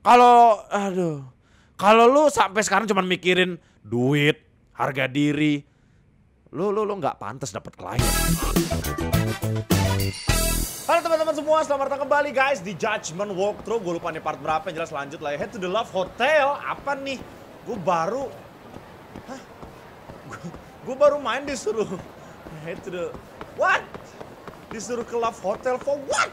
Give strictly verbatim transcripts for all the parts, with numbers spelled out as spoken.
Kalau, aduh, kalau lu sampai sekarang cuma mikirin duit, harga diri, lu lu lu nggak pantas dapat klien. Halo teman-teman semua, selamat datang kembali guys di Judgment Walkthrough. Gue lupa nih part berapa, yang jelas lanjut lah ya. Head to the Love Hotel, apa nih? Gue baru, hah? Gue baru main disuruh head to the, what? Disuruh ke Love Hotel for what?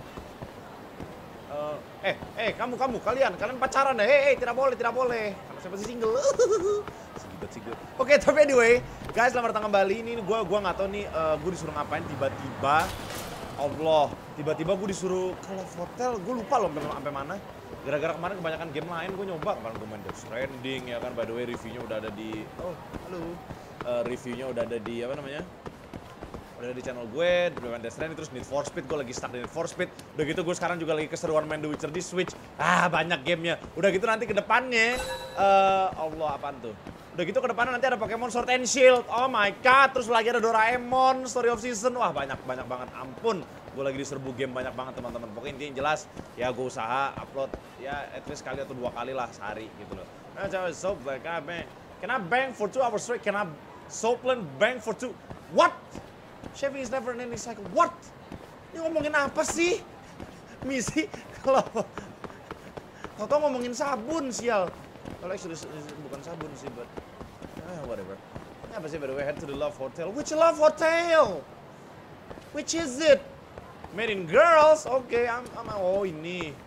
Uh, eh, eh, kamu, kamu, kalian, kalian pacaran deh. Eh, eh, tidak boleh, tidak boleh. Karena saya masih single. Oke, okay, tapi anyway, guys, selamat datang kembali. Ini gue, gue nggak tahu nih, uh, gue disuruh ngapain tiba-tiba. Allah, tiba-tiba gue disuruh ke Love Hotel. Gue lupa loh sampai mana. Gara-gara kemarin kebanyakan game lain, gue nyoba. Kemarin gue main Death Stranding, ya kan. By the way, reviewnya udah ada di, oh, halo. Uh, reviewnya udah ada di, apa namanya? Udah ada di channel gue, udah main Death Stranding, terus Need for Speed, gue lagi stuck di Need for Speed. Udah gitu gue sekarang juga lagi keseruan main The Witcher di Switch. Ah, banyak gamenya. Udah gitu nanti ke depannya, uh, Allah apaan tuh? Udah gitu ke depannya nanti ada Pokemon Sword and Shield. Oh my god, terus lagi ada Doraemon, Story of Season. Wah banyak, banyak banget, ampun. Gue lagi diserbu game banyak banget teman-teman. Pokoknya intinya jelas, ya gue usaha upload, ya at least sekali atau dua kali lah sehari gitu loh. Nah, coba soap like I bang. Can I bang for two hours straight? Can I soapland bang for two? What? Shaving is never an ending cycle. What? Ini ngomongin apa sih? Misi kalau atau ngomongin sabun sial. Kalau actually bukan sabun sih, but ah, whatever. Ini apa sih by the way? Head to the Love Hotel. Which Love Hotel? Which is it? Made in girls. Oke, okay, I'm, I'm oh ini.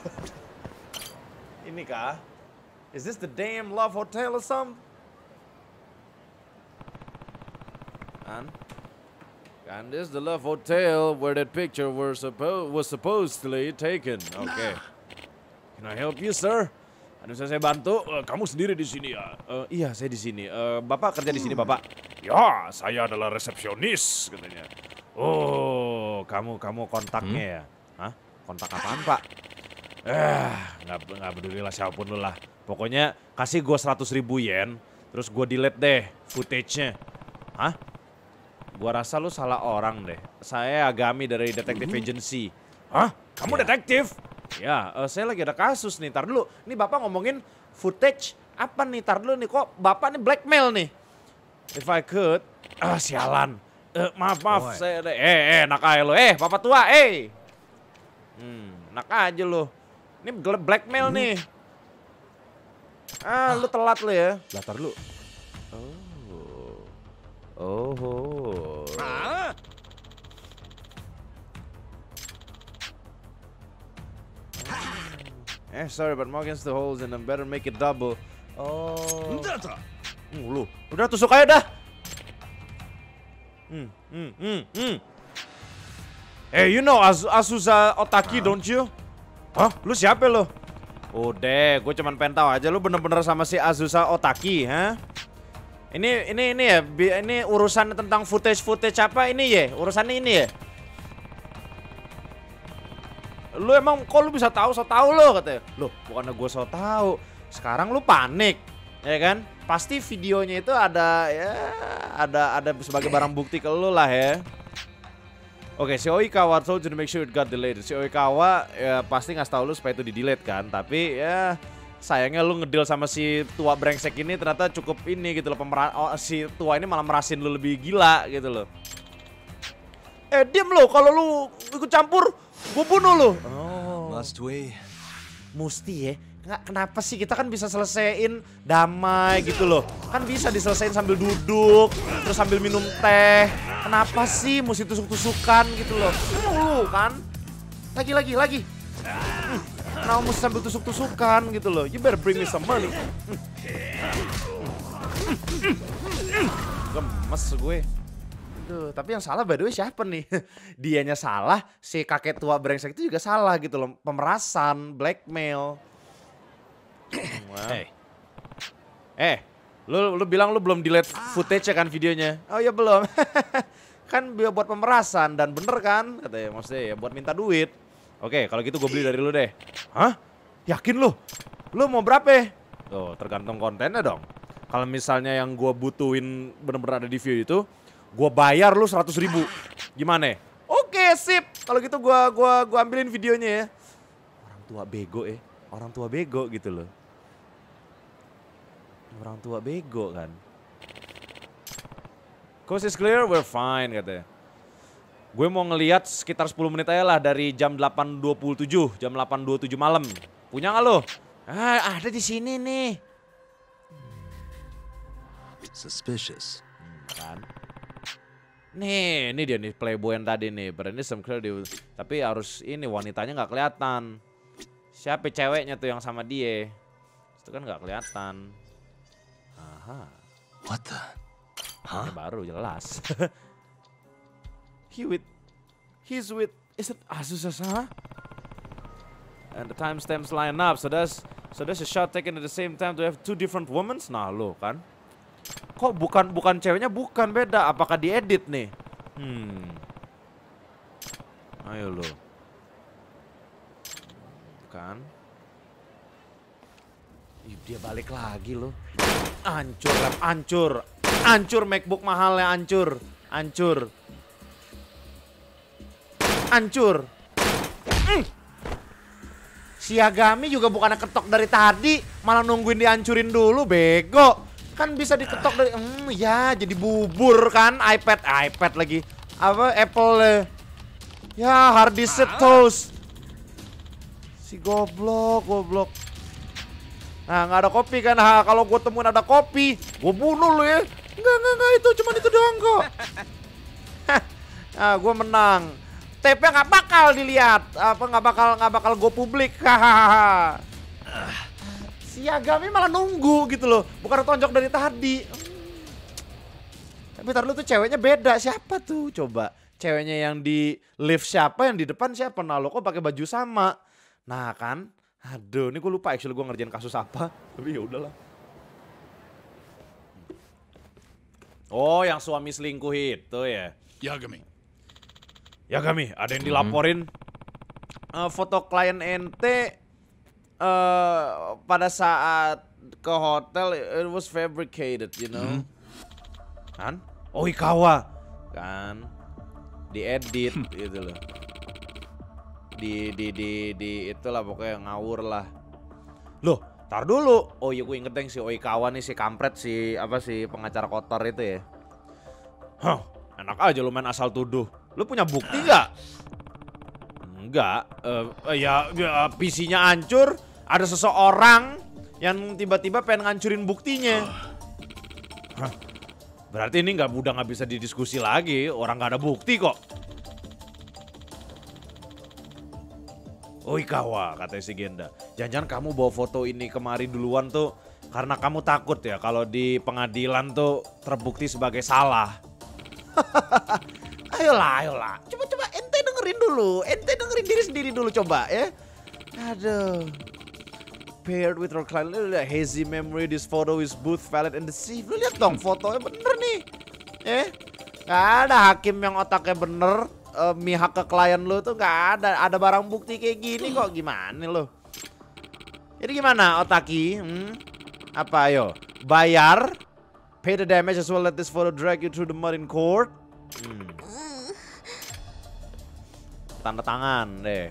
Ini kah? Is this the damn Love Hotel or something? And And this is the Love Hotel where that picture were suppo was supposedly taken. Oke. Okay. Can I help you, sir? Ada bisa saya bantu? Uh, kamu sendiri di sini ya? Uh, iya, saya di sini. Uh, Bapak kerja di sini, Bapak? Ya, saya adalah resepsionis, katanya. Oh, kamu kamu kontaknya hmm? ya? Hah? Kontak apaan, Pak? Eh, nggak nggak peduli lah siapapun lu lah. Pokoknya kasih gue seratus ribu yen, terus gue delete deh footage-nya. Hah? Gua rasa lu salah orang deh. Saya Agami dari Detective Agency. Hah? Kamu ya. Detektif? Ya, uh, saya lagi ada kasus nih. Tar dulu. Ini Bapak ngomongin footage apa nih? Tar dulu nih. Kok Bapak nih blackmail nih? If I could. Ah, sialan. Uh, maaf, maaf. Oh, saya eh, eh, enak aja lo. Eh, Bapak tua, eh. Hmm, enak aja lo. Ini blackmail hmm. nih. Ah, lu telat lo ya. Lah, tar dulu. Oh. Oh. Ah. Eh, sorry, but more against the holes and I better make it double. Oh. Hmm, lu, udah tusuk aja dah. Hmm, hmm, hmm, hmm. Hey, you know Az Azusa Otaki, huh? Don't you? Hah? Lu siapa lo? Udah, gue cuman pengen tahu aja lu bener-bener sama si Azusa Otaki, ha? Ini ini ini ya, ini urusan tentang footage-footage apa ini ya? Urusannya ini ya? Lu emang kok lu bisa tahu so tahu lo katanya. Loh, bukannya gue so tahu. Sekarang lu panik, ya kan? Pasti videonya itu ada ya, ada ada sebagai barang bukti ke lu lah ya. Oke, si Oikawa told you to make sure it got deleted. Si Oikawa ya pasti ngasih tahu lu supaya itu di-delete kan, tapi ya sayangnya lu ngedil sama si tua brengsek ini ternyata cukup ini gitu loh, pemeran oh, si tua ini malah merasin lu lebih gila gitu loh. Eh diam lo, kalau lu ikut campur gue bunuh lu. Oh. Must we? Musti ya. Nggak, kenapa sih kita kan bisa selesaiin damai gitu loh. Kan bisa diselesain sambil duduk, terus sambil minum teh. Kenapa sih mesti tusuk-tusukan gitu loh. Lu kan. Lagi lagi lagi. Hmm. Kenapa mesti sambil tusuk-tusukan gitu loh. You better bring me some money. Gemes gue. Aduh, tapi yang salah by the way siapa nih? Dianya salah, si kakek tua brengsek itu juga salah gitu loh. Pemerasan, blackmail. Hey. Eh, lu, lu bilang lu belum delete footage kan videonya? Oh ya belum. Kan buat pemerasan dan bener kan? Katanya maksudnya ya buat minta duit. Oke, kalau gitu gue beli dari lu deh. Hah? Yakin lu? Lu mau berapa? Tuh, tergantung kontennya dong. Kalau misalnya yang gue butuhin bener-bener ada di video itu, gue bayar lu seratus ribu. Gimana? Oke, sip. Kalau gitu gue gua, gua ambilin videonya ya. Orang tua bego eh. orang tua bego gitu loh. Orang tua bego kan. Coast is clear, we're fine katanya. Gue mau ngelihat sekitar sepuluh menit aja lah dari jam delapan dua puluh tujuh, jam delapan dua puluh tujuh malam. Punya nggak lo? Ah, ada di sini nih. Suspicious. Hmm, kan. Nih, ini dia nih playboy yang tadi nih. Berarti some clear di, tapi harus ini wanitanya nggak kelihatan. Siapa ceweknya tuh yang sama dia? Itu kan nggak kelihatan. Aha. What the? Hah? Ini baru jelas. He with, he's with, is it Azusa? Huh? And the timestamps line up, so that's so that's a shot taken at the same time to have two different women. Nah lo kan, kok bukan bukan ceweknya bukan beda? Apakah diedit nih? Hmm, ayo lo, kan? Ih, dia balik lagi lo, ancur rap, ancur, ancur MacBook mahalnya ancur, ancur, ancur. Mm. Si Yagami juga bukannya ketok dari tadi, malah nungguin dihancurin dulu, bego. Kan bisa diketok dari, hmm ya jadi bubur kan, iPad, iPad lagi. Apa, Apple, ya hard disk toast. Si goblok, goblok. Nah nggak ada kopi kan, ha, kalau gue temuin ada kopi, gue bunuh lu ya. Enggak, enggak, enggak, itu cuman itu doang kok. Nah gue menang. T P nggak bakal dilihat, apa nggak bakal nggak bakal go publik, hahaha. Si Yagami malah nunggu gitu loh, bukan tonjok dari tadi. Tapi tar lu tuh ceweknya beda, siapa tuh coba? Ceweknya yang di lift siapa, yang di depan siapa? Nah lo kok pakai baju sama? Nah kan, aduh, ini gue lupa actually gue ngerjain kasus apa, tapi ya udahlah. Oh, yang suami selingkuh itu ya? Yagami. Ya kami, ada yang dilaporin uh, foto klien ente uh, pada saat ke hotel it was fabricated, you know, mm-hmm. Kan? Oikawa, kan, diedit gitu loh, di di di di itulah pokoknya ngawur lah. Loh, tar dulu, oh iya gue inget deh si Oikawa nih si kampret si apa sih pengacara kotor itu ya. Hah, enak aja lu main asal tuduh. Lu punya bukti nggak? Enggak. Uh, ya, ya P C-nya hancur. Ada seseorang yang tiba-tiba pengen ngancurin buktinya. Hah, berarti ini nggak udah nggak bisa didiskusi lagi. Orang nggak ada bukti kok. Oikawa, katanya si Genda. Jangan-jangan kamu bawa foto ini kemari duluan tuh karena kamu takut ya kalau di pengadilan tuh terbukti sebagai salah. Ayolah, ayolah. Coba-coba ente dengerin dulu. Ente dengerin diri sendiri dulu coba ya. Aduh. Paired with our client. Lu lihat hazy memory. This photo is both valid and deceived. Lu lihat dong fotonya bener nih. Eh. Gak ada hakim yang otaknya bener. Uh, mihak ke klien lu tuh gak ada. Ada barang bukti kayak gini kok. Gimana lu? Jadi gimana Otaki? Hmm? Apa ayo? Bayar. Pay the damage as well. Let this photo drag you through the mud in court. Hmm. Tanda tangan deh.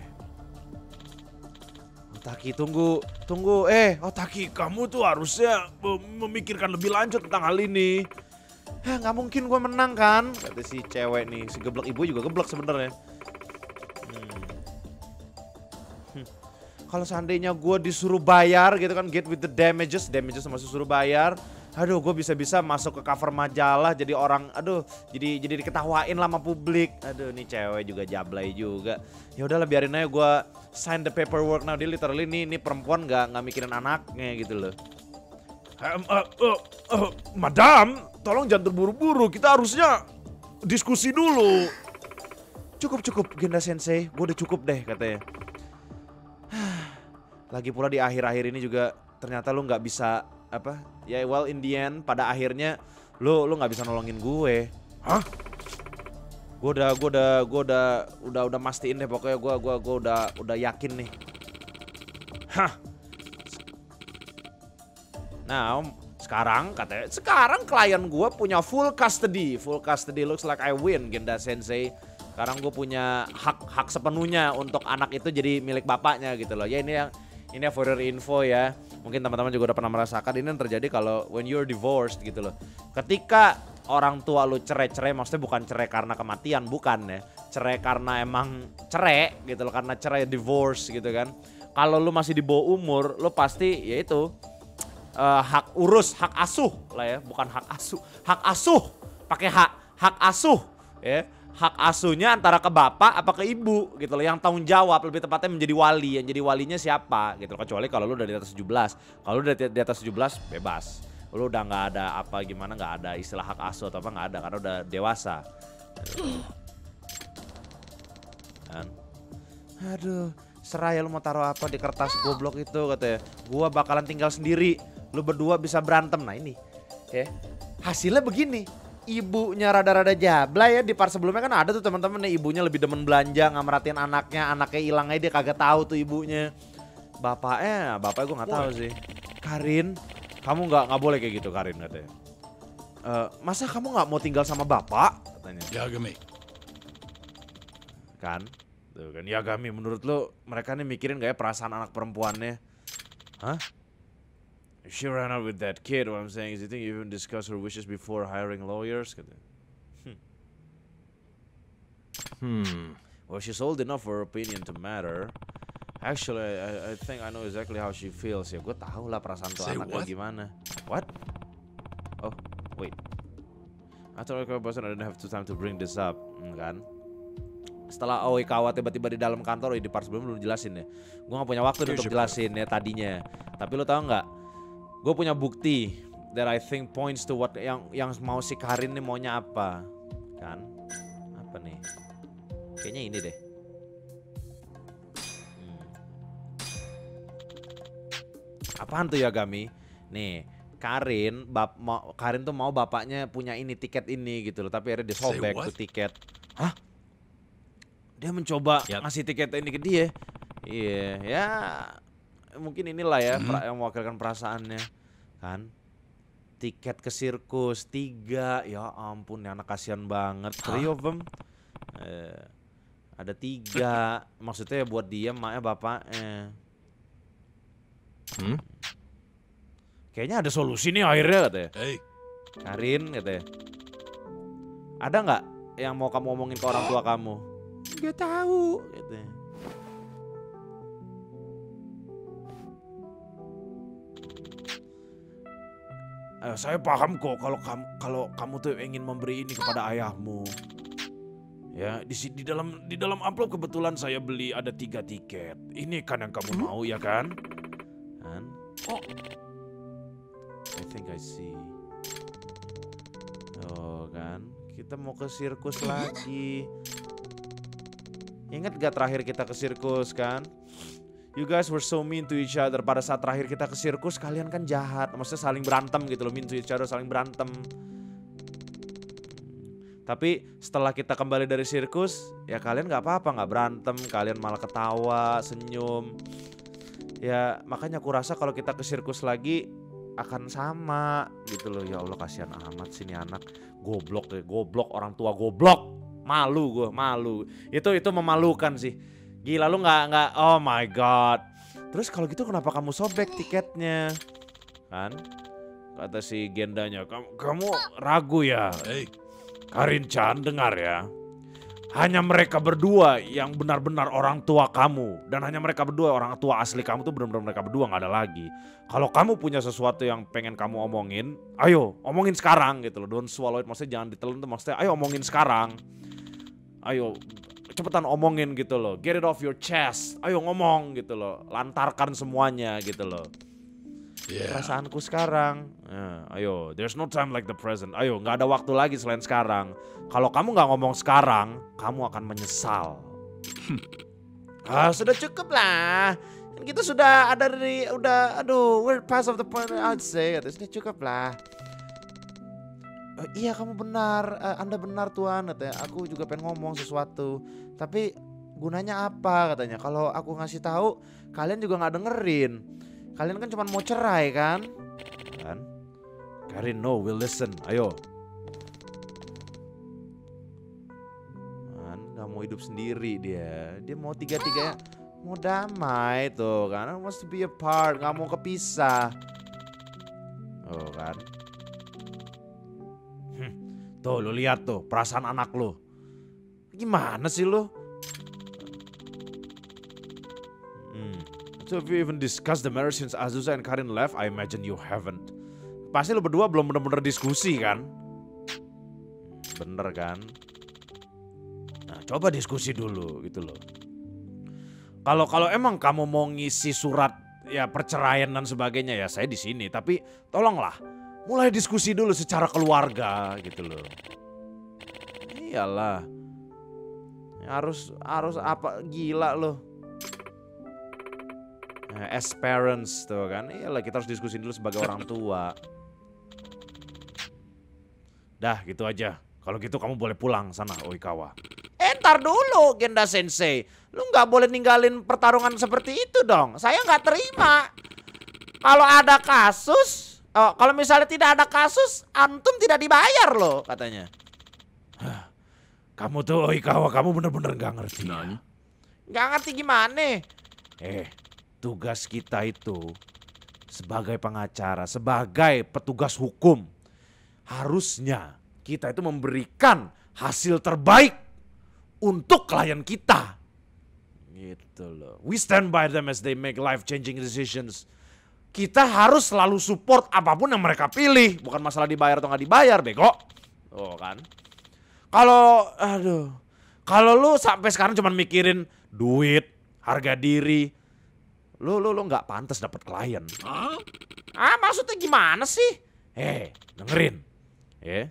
Otaki tunggu, tunggu. Eh, Otaki kamu tuh harusnya memikirkan lebih lanjut tentang hal ini. Hah, nggak mungkin gue menang kan? Kata si cewek nih, si geblek ibu juga geblek sebenarnya. Hmm. Hmm. Kalau seandainya gue disuruh bayar gitu kan, get with the damages, damages masih suruh bayar. Aduh, gue bisa-bisa masuk ke cover majalah jadi orang, aduh, jadi jadi diketawain lama publik. Aduh, nih cewek juga jablay juga. Ya udahlah biarin aja gue sign the paperwork now. Dia literally nih, nih perempuan nggak nggak mikirin anaknya gitu loh. Um, uh, uh, uh, Madam, tolong jangan terburu-buru. Kita harusnya diskusi dulu. Cukup cukup Genda Sensei, gue udah cukup deh katanya. Lagi pula di akhir-akhir ini juga ternyata lu nggak bisa apa? Ya well in the end pada akhirnya lu lu nggak bisa nolongin gue. Hah? Gue udah gue udah gue udah udah udah mastiin deh pokoknya gue gue gue udah udah yakin nih. Hah? Nah, sekarang katanya sekarang klien gue punya full custody, full custody looks like I win Genda Sensei. Sekarang gue punya hak hak sepenuhnya untuk anak itu jadi milik bapaknya gitu loh. Ya ini yang Ini for your info ya. Mungkin teman-teman juga udah pernah merasakan ini yang terjadi kalau when you're divorced gitu loh. Ketika orang tua lu cerai-cerai, maksudnya bukan cerai karena kematian, bukan ya. Cerai karena emang cerai gitu loh, karena cerai divorce gitu kan. Kalau lu masih di bawah umur, lu pasti ya itu uh, hak urus, hak asuh lah ya, bukan hak asuh. Hak asuh, pakai hak, hak asuh ya. Hak asuhnya antara ke bapak apa ke ibu gitu loh, yang tanggung jawab lebih tepatnya menjadi wali, yang jadi walinya siapa gitu loh, kecuali kalau lu udah di atas tujuh belas. Kalau udah di atas tujuh belas bebas. Lu udah nggak ada apa gimana, nggak ada istilah hak asuh atau apa, nggak ada karena udah dewasa. Kan? Aduh, serah ya lu mau taruh apa di kertas goblok itu katanya. Gua bakalan tinggal sendiri, lu berdua bisa berantem. Nah ini, ya hasilnya begini. Ibunya rada-rada jablay ya, di part sebelumnya kan ada tuh teman-teman nih, ibunya lebih demen belanja, nggak merhatiin anaknya, anaknya hilang aja dia kagak tahu tuh ibunya. Bapaknya, bapaknya gue nggak tahu sih. Karin, kamu nggak nggak boleh kayak gitu Karin katanya. E, masa kamu nggak mau tinggal sama bapak? Katanya. Yagami. Kan, tuh kan Yagami. Menurut lo mereka nih mikirin gak ya perasaan anak perempuannya? Hah? She ran out with that kid. What I'm saying is, you think you even discuss her wishes before hiring lawyers? Hmm. Hmm. Well, she's old enough for her opinion to matter. Actually, I, I think I know exactly how she feels. Ya, gue tahu lah perasaan tuh anaknya gimana. What? Oh, wait. I thought I didn't have too time to bring this up, hmm, kan? Setelah Oikawa tiba-tiba di dalam kantor, di part sebelum belum jelasin ya. Gue gak punya waktu untuk jelasin ya tadinya. Tapi lo tau nggak? Gue punya bukti that I think points to what yang yang mau si Karin nih maunya apa, kan? Apa nih? Kayaknya ini deh. Hmm. Apaan tuh Yagami? Nih, Karin, bap, mau, Karin tuh mau bapaknya punya ini tiket ini gitu loh, tapi akhirnya dia sobek tuh tiket. Hah? Dia mencoba yep. ngasih tiket ini ke dia. Iya, ya. Mungkin inilah ya hmm. yang mewakilkan perasaannya kan. Tiket ke sirkus tiga, ya ampun ya anak kasihan banget. Three of them eh, ada tiga, maksudnya buat dia maknya bapaknya. hmm? Kayaknya ada solusi nih akhirnya katanya. Hey. Karin katanya, ada nggak yang mau kamu omongin ke orang tua kamu? Gak tahu katanya. Eh, saya paham kok kalau kamu kalau kamu tuh ingin memberi ini kepada ayahmu. Ya, di di dalam di dalam amplop kebetulan saya beli ada tiga tiket. Ini kan yang kamu mau ya kan? Kan? Oh, I think I see. Oh kan, kita mau ke sirkus lagi. Ingat gak terakhir kita ke sirkus kan? You guys were so mean to each other. Pada saat terakhir kita ke sirkus, kalian kan jahat. Maksudnya saling berantem gitu loh, mean to each other, saling berantem. Tapi setelah kita kembali dari sirkus, ya kalian gak apa-apa, gak berantem. Kalian malah ketawa, senyum. Ya makanya aku rasa kalau kita ke sirkus lagi akan sama gitu loh. Ya Allah kasihan amat sih ini anak. Goblok deh, goblok orang tua goblok. Malu gue, malu. Itu itu memalukan sih. Gila lu nggak nggak, oh my god. Terus kalau gitu kenapa kamu sobek tiketnya? Kan? Kata si Gendanya, kamu, kamu ragu ya? Hei, Karin-chan dengar ya. Hanya mereka berdua yang benar-benar orang tua kamu. Dan hanya mereka berdua orang tua asli kamu tuh benar-benar mereka berdua, nggak ada lagi. Kalau kamu punya sesuatu yang pengen kamu omongin, ayo omongin sekarang gitu loh. Don't swallow it, maksudnya jangan ditelan tuh, maksudnya ayo omongin sekarang. Ayo cepetan omongin gitu loh, get it off your chest, ayo ngomong gitu loh, lantarkan semuanya gitu loh. Yeah. Perasaanku sekarang, ya, ayo, there's no time like the present, ayo nggak ada waktu lagi selain sekarang. Kalau kamu nggak ngomong sekarang, kamu akan menyesal. Ah, sudah cukup lah, kita sudah ada dari, udah, aduh, we're past of the point, I'd say, sudah cukup lah. Uh, iya kamu benar, uh, Anda benar Tuan katanya. Aku juga pengen ngomong sesuatu, tapi gunanya apa katanya? Kalau aku ngasih tahu, kalian juga nggak dengerin. Kalian kan cuma mau cerai kan? Kan? Karin, no, we'll listen. Ayo. Kan, nggak mau hidup sendiri dia. Dia mau tiga-tiganya, Mau damai tuh kan, wants to be apart, nggak mau kepisah. Oh kan. Hmm, tuh lu lihat tuh perasaan anak lu. Gimana sih lu? Hmm. So have you even discussed the marriage since Azusa and Karin left? I imagine you haven't. Pasti lu berdua belum bener-bener diskusi kan? Bener kan? Nah, coba diskusi dulu gitu loh. Kalau kalau emang kamu mau ngisi surat ya perceraian dan sebagainya ya saya di sini. Tapi tolonglah mulai diskusi dulu secara keluarga gitu loh. Iyalah. Harus harus apa gila loh. Nah, as parents tuh kan. Iyalah kita harus diskusi dulu sebagai orang tua. Dah gitu aja. Kalau gitu kamu boleh pulang sana Oikawa. Eh ntar dulu Genda Sensei. Lu gak boleh ninggalin pertarungan seperti itu dong. Saya gak terima. Kalau ada kasus. Oh, kalau misalnya tidak ada kasus. Antum tidak dibayar loh katanya. Kamu tuh Oikawa kamu bener-bener gak ngerti. Ya? Gak ngerti gimana. Eh tugas kita itu. Sebagai pengacara. Sebagai petugas hukum. Harusnya kita itu memberikan hasil terbaik untuk klien kita. Gitu loh. We stand by them as they make life-changing decisions. Kita harus selalu support apapun yang mereka pilih. Bukan masalah dibayar atau nggak dibayar, bego. Oh kan. Kalau, aduh. Kalau lu sampai sekarang cuma mikirin duit, harga diri. Lu, lu, lu nggak pantas dapat klien. Huh? Ah maksudnya gimana sih? Eh, dengerin. Ya.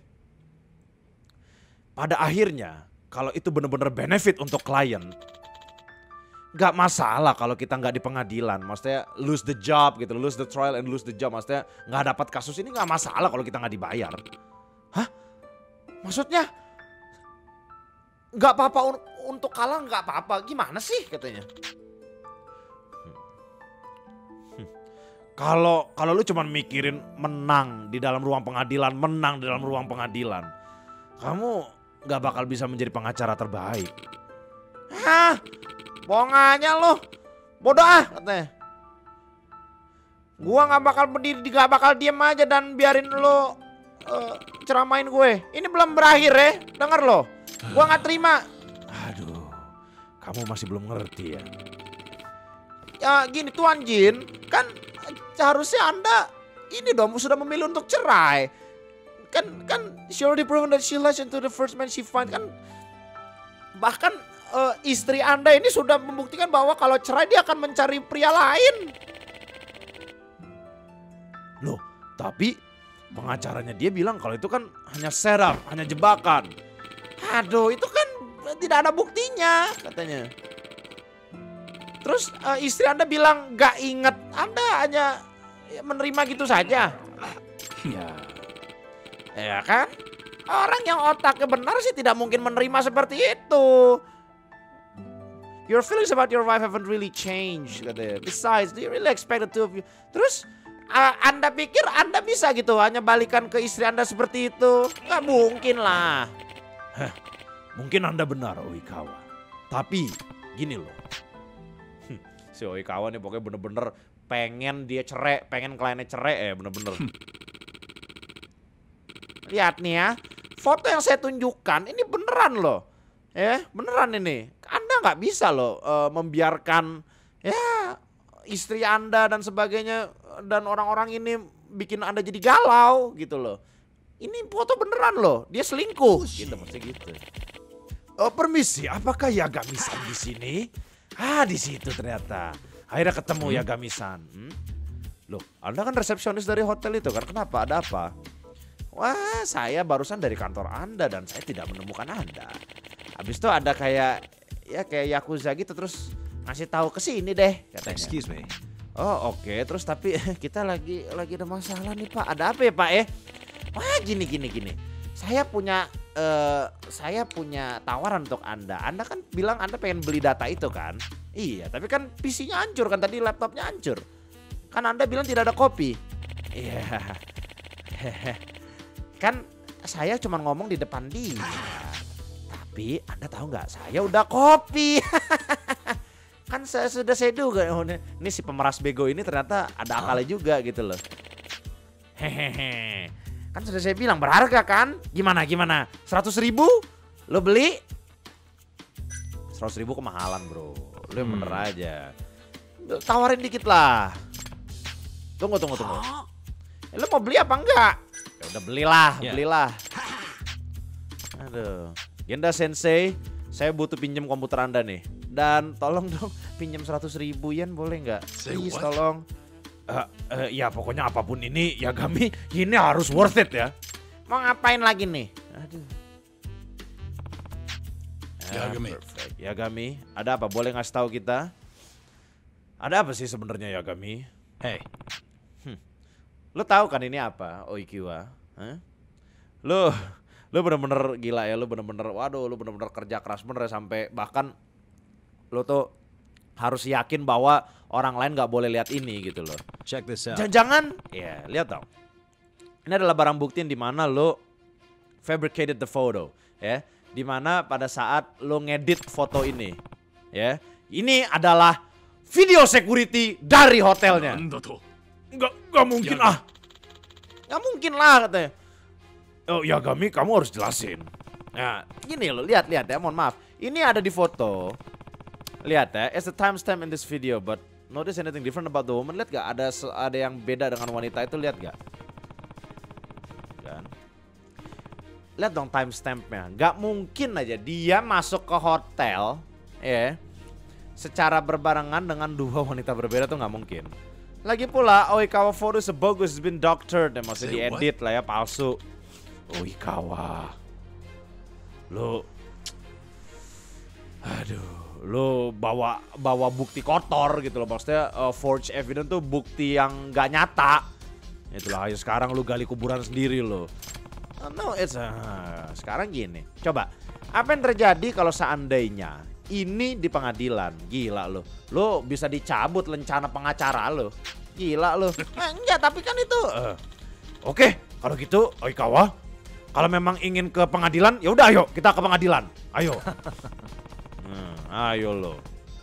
Pada akhirnya kalau itu benar-benar benefit untuk klien, gak masalah kalau kita nggak di pengadilan. Maksudnya lose the job gitu, lose the trial and lose the job. Maksudnya nggak dapat kasus ini nggak masalah kalau kita nggak dibayar. Hah? Maksudnya nggak apa-apa un untuk kalah nggak apa-apa? Gimana sih katanya? Kalau kalau lu cuma mikirin menang di dalam ruang pengadilan, menang di dalam ruang pengadilan, kamu gak bakal bisa menjadi pengacara terbaik. Hah? Bohongannya lu. Bodoh ah katanya. Gua gak bakal berdiri, gak bakal diem aja dan biarin lu uh, ceramain gue. Ini belum berakhir ya, denger lo. Gua gak terima. Aduh, kamu masih belum ngerti ya. Ya gini Tuan Jin, kan seharusnya Anda ini dong sudah memilih untuk cerai. Kan kan she already proven that she lies into the first man she find kan. Bahkan uh, istri Anda ini sudah membuktikan bahwa kalau cerai dia akan mencari pria lain. Loh, tapi pengacaranya dia bilang kalau itu kan hanya setup, hanya jebakan. Aduh, itu kan tidak ada buktinya katanya. Terus uh, istri Anda bilang gak inget, Anda hanya menerima gitu saja. Ya, ya kan? Orang yang otaknya benar sih tidak mungkin menerima seperti itu. Your feelings about your wife haven't really changed katanya. Besides, do you really expect the two of you? Terus uh, Anda pikir Anda bisa gitu hanya balikan ke istri Anda seperti itu? Gak mungkin lah. Heh, mungkin Anda benar Oikawa. Tapi gini loh. Si Oikawa nih pokoknya bener-bener pengen dia cerai, pengen kliennya cerai ya bener-bener. Lihat nih ya, foto yang saya tunjukkan ini beneran loh. Ya beneran ini. Anda nggak bisa loh uh, membiarkan ya istri Anda dan sebagainya dan orang-orang ini bikin Anda jadi galau gitu loh. Ini foto beneran loh, dia selingkuh. Gitu maksudnya gitu. Oh, permisi, apakah Yagami-san di sini? Ah di situ ternyata. Akhirnya ketemu hmm? Yagami-san. Hmm? Loh, Anda kan resepsionis dari hotel itu kan? Kenapa? Ada apa? Wah, saya barusan dari kantor Anda dan saya tidak menemukan Anda. Habis itu ada kayak ya kayak Yakuza gitu terus ngasih tahu ke sini deh katanya. Excuse me. Oh, oke. Okay. Terus tapi kita lagi lagi ada masalah nih, Pak. Ada apa ya, Pak eh? Wah, gini gini gini. Saya punya uh, saya punya tawaran untuk Anda. Anda kan bilang Anda pengen beli data itu kan? Iya, tapi kan P C-nya hancur kan tadi, laptopnya hancur. Kan Anda bilang tidak ada kopi. Iya. Kan saya cuma ngomong di depan dia. Tapi Anda tahu nggak? Saya udah kopi. Kan saya sudah saya duga, oh, ini, ini si pemeras bego ini ternyata ada akalnya juga gitu loh. Hehehe. Kan sudah saya bilang berharga kan? Gimana gimana? seratus ribu? Lo beli? seratus ribu kemahalan bro. Lo yang bener hmm. aja. Tawarin dikit lah. Tunggu tunggu tunggu. Eh, lo mau beli apa enggak? Ya udah belilah, yeah. belilah. Aduh. Genda Sensei, saya butuh pinjam komputer Anda nih. Dan tolong dong pinjam seratus ribu yen boleh nggak? Please tolong. Uh, uh, ya pokoknya apapun ini Yagami ini harus worth it ya. Mau ngapain lagi nih? Aduh. Yagami. Uh, Yagami, ada apa? Boleh ngasih tahu kita? Ada apa sih sebenarnya Yagami? Hey. Hmm. Lo tahu kan ini apa? Oikiwa. Huh? Lo lo bener-bener gila ya, lo bener-bener waduh lo bener-bener kerja keras bener ya, sampai bahkan lo tuh harus yakin bahwa orang lain nggak boleh lihat ini gitu loh. Check this out. Jangan-jangan, ya lihat dong. Ini adalah barang bukti di mana lo fabricated the photo, ya. Di mana pada saat lo ngedit foto ini, ya. Ini adalah video security dari hotelnya. Nggak, nggak mungkin ah. Nggak mungkin lah katanya. Oh Yagami, kamu harus jelasin. Nah, gini lo, lihat-lihat ya, mohon maaf. Ini ada di foto. Lihat ya, it's the timestamp in this video, but notice anything different about the woman? Lihat gak? Ada ada yang beda dengan wanita itu, lihat gak? Kan? Lihat dong timestampnya. Gak mungkin aja dia masuk ke hotel, ya, secara berbarengan dengan dua wanita berbeda tuh gak mungkin. Lagi pula, Oikawa photo sebagus has been doctored, ya, maksudnya diedit lah ya, palsu. Oikawa, lo, aduh. Lo bawa bawa bukti kotor gitu loh, maksudnya uh, forged evidence tuh bukti yang gak nyata. Itulah ayo sekarang lo gali kuburan sendiri lo. Uh, no, it's uh, sekarang gini. Coba, apa yang terjadi kalau seandainya ini di pengadilan? Gila lo. Lo bisa dicabut lencana pengacara lo. Gila lo. Eh, enggak, tapi kan itu. Uh, Oke, okay, kalau gitu Oikawa, kalau memang ingin ke pengadilan, ya udah ayo kita ke pengadilan. Ayo. Hmm, ayo lo.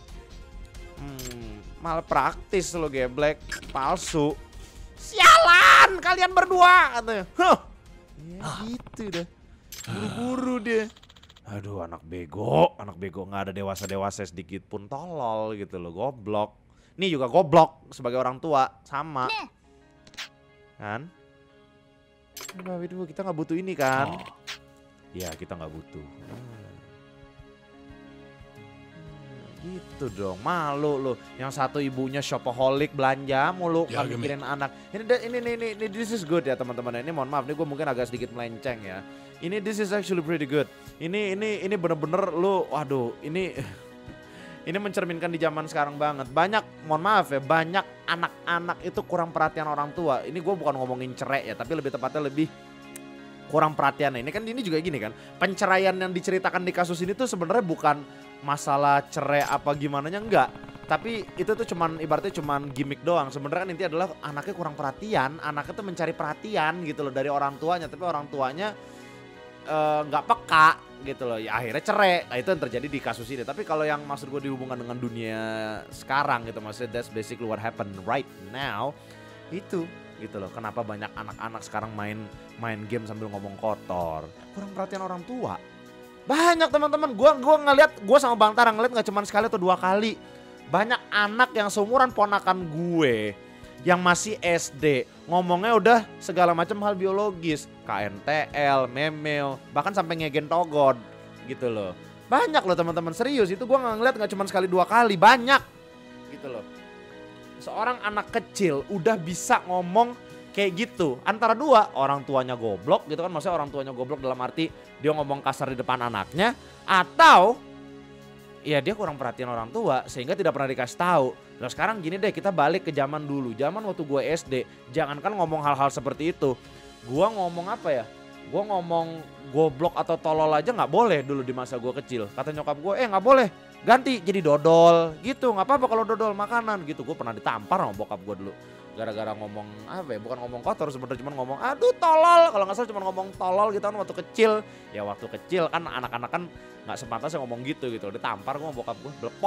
Hmm, malpraktis lo geblek, palsu. Sialan kalian berdua katanya. Huh. Ya gitu dah. Buru-buru dia. Aduh anak bego, anak bego nggak ada dewasa-dewasa sedikit pun, tolol gitu loh, goblok. Nih juga goblok sebagai orang tua, sama. Kan? Udah itu kita nggak butuh ini kan? Ya kita nggak butuh. Gitu dong, malu lo. Yang satu ibunya shopaholic, belanja mulu, nggak mikirin anak. Ini, ini, ini, ini, ini, this is good ya teman-teman. Ini mohon maaf, ini gue mungkin agak sedikit melenceng ya. Ini this is actually pretty good. Ini, ini, ini bener-bener lo, waduh, ini, ini mencerminkan di zaman sekarang banget. Banyak, mohon maaf ya, banyak anak-anak itu kurang perhatian orang tua. Ini gue bukan ngomongin cerai ya, tapi lebih tepatnya lebih kurang perhatian. Ini kan ini juga gini kan, penceraian yang diceritakan di kasus ini tuh sebenarnya bukan masalah cerai apa gimana nya, enggak, tapi itu tuh cuman ibaratnya cuman gimmick doang. Sebenarnya kan intinya adalah anaknya kurang perhatian, anaknya tuh mencari perhatian gitu loh dari orang tuanya, tapi orang tuanya nggak uh, peka gitu loh, ya akhirnya cerai. Nah, itu yang terjadi di kasus ini. Tapi kalau yang maksud gue dihubungkan dengan dunia sekarang gitu, maksudnya that's basically what happened right now, itu gitu loh. Kenapa banyak anak-anak sekarang main main game sambil ngomong kotor, kurang perhatian orang tua. Banyak teman-teman, gua gua ngeliat, gua sama Bang Tara ngeliat nggak cuma sekali atau dua kali. Banyak anak yang seumuran ponakan gue yang masih S D ngomongnya udah segala macam hal biologis, K N T L, memel, bahkan sampai ngegen togod gitu loh. Banyak loh teman-teman, serius itu gua nggak ngeliat nggak cuma sekali dua kali, banyak gitu loh. Seorang anak kecil udah bisa ngomong kayak gitu, antara dua, orang tuanya goblok gitu kan, maksudnya orang tuanya goblok dalam arti dia ngomong kasar di depan anaknya, atau ya dia kurang perhatian orang tua sehingga tidak pernah dikasih tahu. Nah sekarang gini deh, kita balik ke zaman dulu, zaman waktu gue S D, jangankan ngomong hal-hal seperti itu, gue ngomong apa ya, gue ngomong goblok atau tolol aja nggak boleh dulu di masa gue kecil. Kata nyokap gue, eh nggak boleh, ganti jadi dodol gitu, nggak apa-apa kalau dodol makanan gitu. Gue pernah ditampar sama bokap gue dulu. Gara-gara ngomong apa ya, bukan ngomong kotor sebenarnya, cuma ngomong aduh tolol, kalau nggak salah cuma ngomong tolol gitu kan waktu kecil. Ya waktu kecil kan anak-anak kan nggak sepantasnya ngomong gitu gitu, ditampar gue sama bokap gue, belepok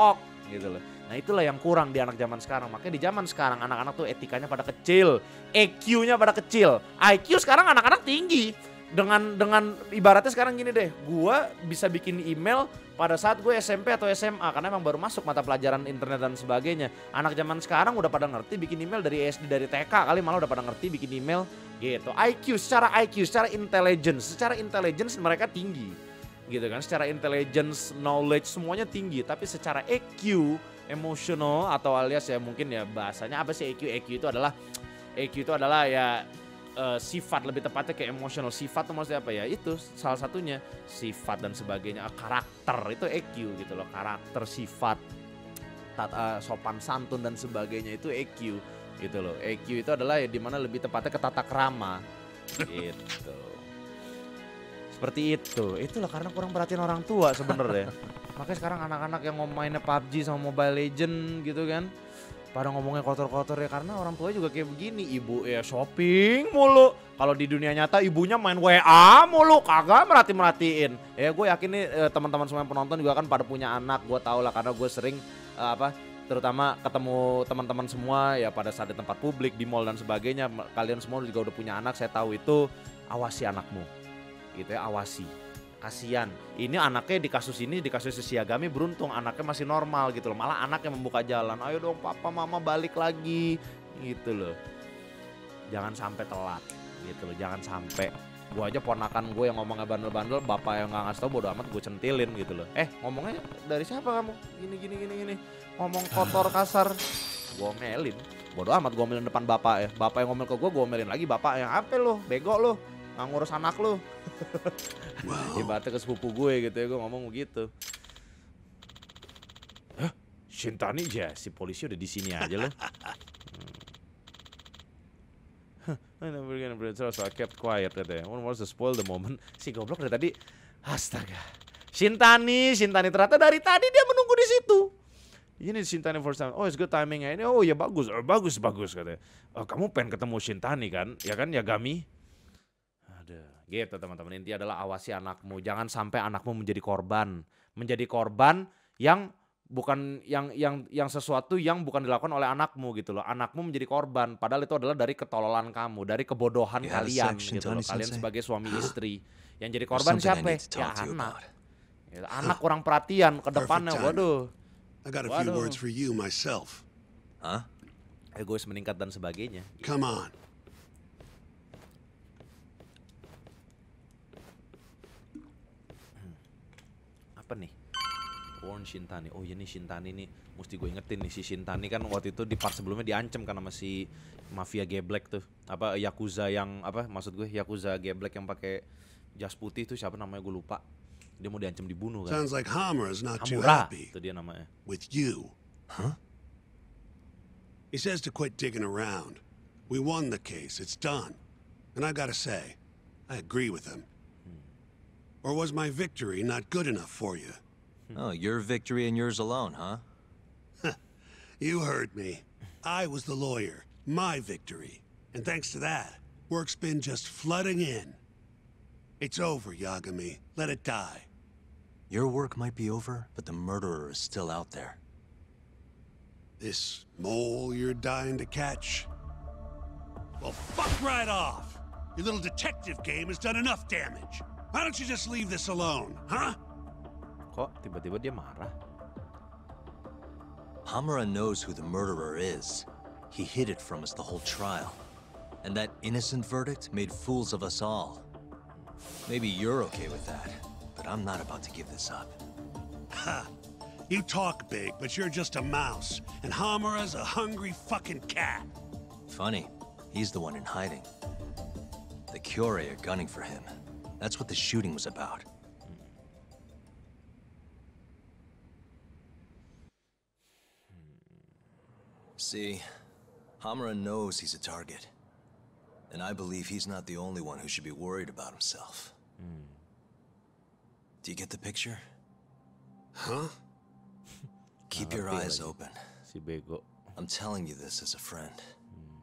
gitu loh. Nah itulah yang kurang di anak zaman sekarang. Makanya di zaman sekarang anak-anak tuh etikanya pada kecil, E Q-nya pada kecil, I Q sekarang anak-anak tinggi. Dengan dengan ibaratnya sekarang gini deh, gua bisa bikin email pada saat gue S M P atau S M A karena emang baru masuk mata pelajaran internet dan sebagainya. Anak zaman sekarang udah pada ngerti bikin email dari S D, dari T K kali malah udah pada ngerti bikin email gitu. I Q, secara I Q, secara intelligence, secara intelligence mereka tinggi gitu kan. Secara intelligence, knowledge semuanya tinggi, tapi secara E Q, emotional atau alias ya mungkin ya bahasanya apa sih E Q? E Q itu adalah E Q itu adalah ya Uh, sifat, lebih tepatnya kayak emotional. Sifat itu maksudnya apa ya? Itu salah satunya sifat dan sebagainya. Karakter itu E Q gitu loh. Karakter, sifat, tata, sopan santun dan sebagainya itu E Q gitu loh. E Q itu adalah ya dimana lebih tepatnya ke tata krama gitu. Seperti itu. Itulah karena kurang perhatian orang tua sebenarnya. Makanya sekarang anak-anak yang ngomainnya P U B G sama Mobile Legend gitu kan, pada ngomongnya kotor-kotor ya karena orang tua juga kayak begini. Ibu ya shopping mulu. Kalau di dunia nyata ibunya main W A mulu, kagak merhati-merhatiin. Ya gue yakin nih teman-teman semua yang penonton juga kan pada punya anak. Gue tau lah karena gue sering uh, apa terutama ketemu teman-teman semua ya pada saat di tempat publik, di mall dan sebagainya. Kalian semua juga udah punya anak, saya tahu itu. Awasi anakmu gitu ya, awasi. Kasian, ini anaknya di kasus ini, di kasus Shiagami beruntung anaknya masih normal gitu loh. Malah anak yang membuka jalan, ayo dong papa mama balik lagi gitu loh. Jangan sampai telat gitu loh, jangan sampai. Gue aja ponakan gue yang ngomongnya bandel-bandel, bapak yang gak ngasih tau bodo amat gue centilin gitu loh. Eh ngomongnya dari siapa kamu? Gini gini gini gini, ngomong kotor kasar, gue omelin. Bodo amat gue omelin depan bapak ya. Bapak yang ngomel ke gue, gue omelin lagi bapak yang apa lo, bego lo, nggak ngurus anak lo. Wow. Ibaratnya ke sepupu gue gitu ya, gue ngomong begitu. Hah? Shintani ya, si polisi udah di sini aja loh. I never gonna breathe, so I kept quiet katanya. One was to spoil the moment. Si goblok dari tadi, astaga. Shintani, Shintani ternyata dari tadi dia menunggu di situ. Ini Shintani first time. Oh, it's good timing ya. Ini oh ya bagus, oh, bagus bagus katanya. Oh, kamu pengen ketemu Shintani kan? Ya kan, Yagami? Gitu teman-teman, inti adalah awasi anakmu, jangan sampai anakmu menjadi korban, menjadi korban yang bukan yang yang yang sesuatu yang bukan dilakukan oleh anakmu gitu loh. Anakmu menjadi korban, padahal itu adalah dari ketololan kamu, dari kebodohan yeah, kalian gitu loh. Kalian sebagai suami istri yang jadi korban siapa? Ya anak. Ya, anak kurang perhatian ke depannya, waduh. Waduh. Huh? Egois meningkat dan sebagainya. Come on. Apa nih? Warn Shintani. Oh iya nih Shintani nih, mesti gue ingetin nih, si Shintani kan waktu itu di part sebelumnya diancam kan sama si mafia geblek tuh. Apa Yakuza yang apa maksud gue Yakuza geblek yang pakai jas putih tuh, siapa namanya gue lupa. Dia mau diancam dibunuh kan. Sounds like Hamura's not too Hamura, happy. itu dia namanya. With you. Huh? He says to quit digging around. We won the case, it's done. And I gotta say, I agree with him. Or was my victory not good enough for you? Oh, your victory and yours alone, huh? You heard me. I was the lawyer, my victory. And thanks to that, work's been just flooding in. It's over, Yagami. Let it die. Your work might be over, but the murderer is still out there. This mole you're dying to catch? Well, fuck right off! Your little detective game has done enough damage. Why don't you just leave this alone, huh? Kok tiba-tiba dia marah? Hamura knows who the murderer is. He hid it from us the whole trial. And that innocent verdict made fools of us all. Maybe you're okay with that, but I'm not about to give this up. Ha! You talk big, but you're just a mouse. And Hamura's a hungry fucking cat. Funny, he's the one in hiding. The Kyorei are gunning for him. That's what the shooting was about. See, Hamura knows he's a target. And I believe he's not the only one who should be worried about himself. Mm. Do you get the picture? Huh? Keep your eyes open. Si bego. I'm telling you this as a friend. Mm.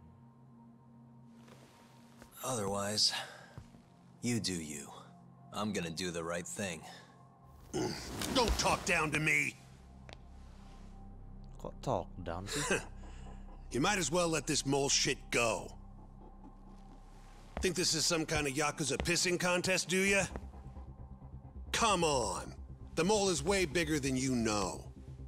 Otherwise, you do you. I'm gonna do the right thing. Don't talk down to me! Kok talk down sih? You might as well let this mole shit go. Think this is some kind of Yakuza pissing contest, do ya? Come on. The mole is way bigger than you know.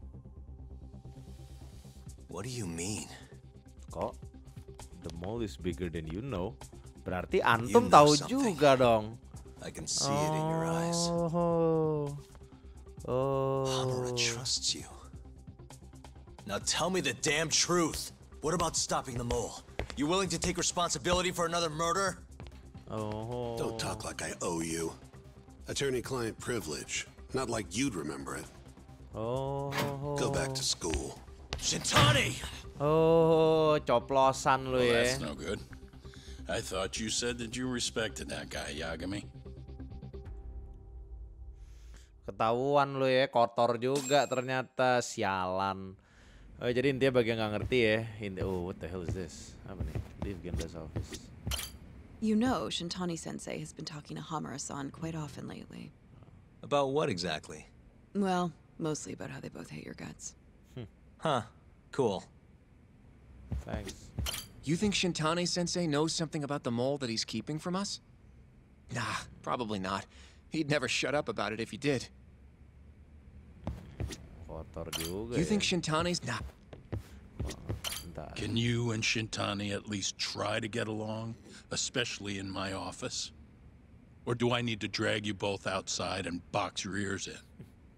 What do you mean? Kok the mole is bigger than you know? Berarti antum You know tahu something. juga dong. I can see it in your eyes. Oh. Oh. Hamura trusts you. Now tell me the damn truth. What about stopping the mole? You willing to take responsibility for another murder? Oh. Don't talk like I owe you. Attorney-client privilege. Not like you'd remember it. Oh. Go back to school. Shintani! Oh, coplosan lu Well, ya. that's no good. I thought you said that you respected that guy, Yagami. Ketahuan lu ya, kotor juga ternyata, sialan. Oh, jadi intinya bagi yang nggak ngerti ya. Inti, oh, what the hell is this? Apa nih? Leave Genda's office. You know, Shintani-sensei has been talking to Hamura-san quite often lately. About what exactly? Well, mostly about how they both hate your guts. Huh. Cool. Thanks. You think Shintani-sensei knows something about the mole that he's keeping from us? Nah, probably not. He'd never shut up about it if he did. Kotor juga You ya. think Shintani's... Nah, Bentar. Can you and Shintani at least try to get along, especially in my office? Or do I need to drag you both outside and box your ears in?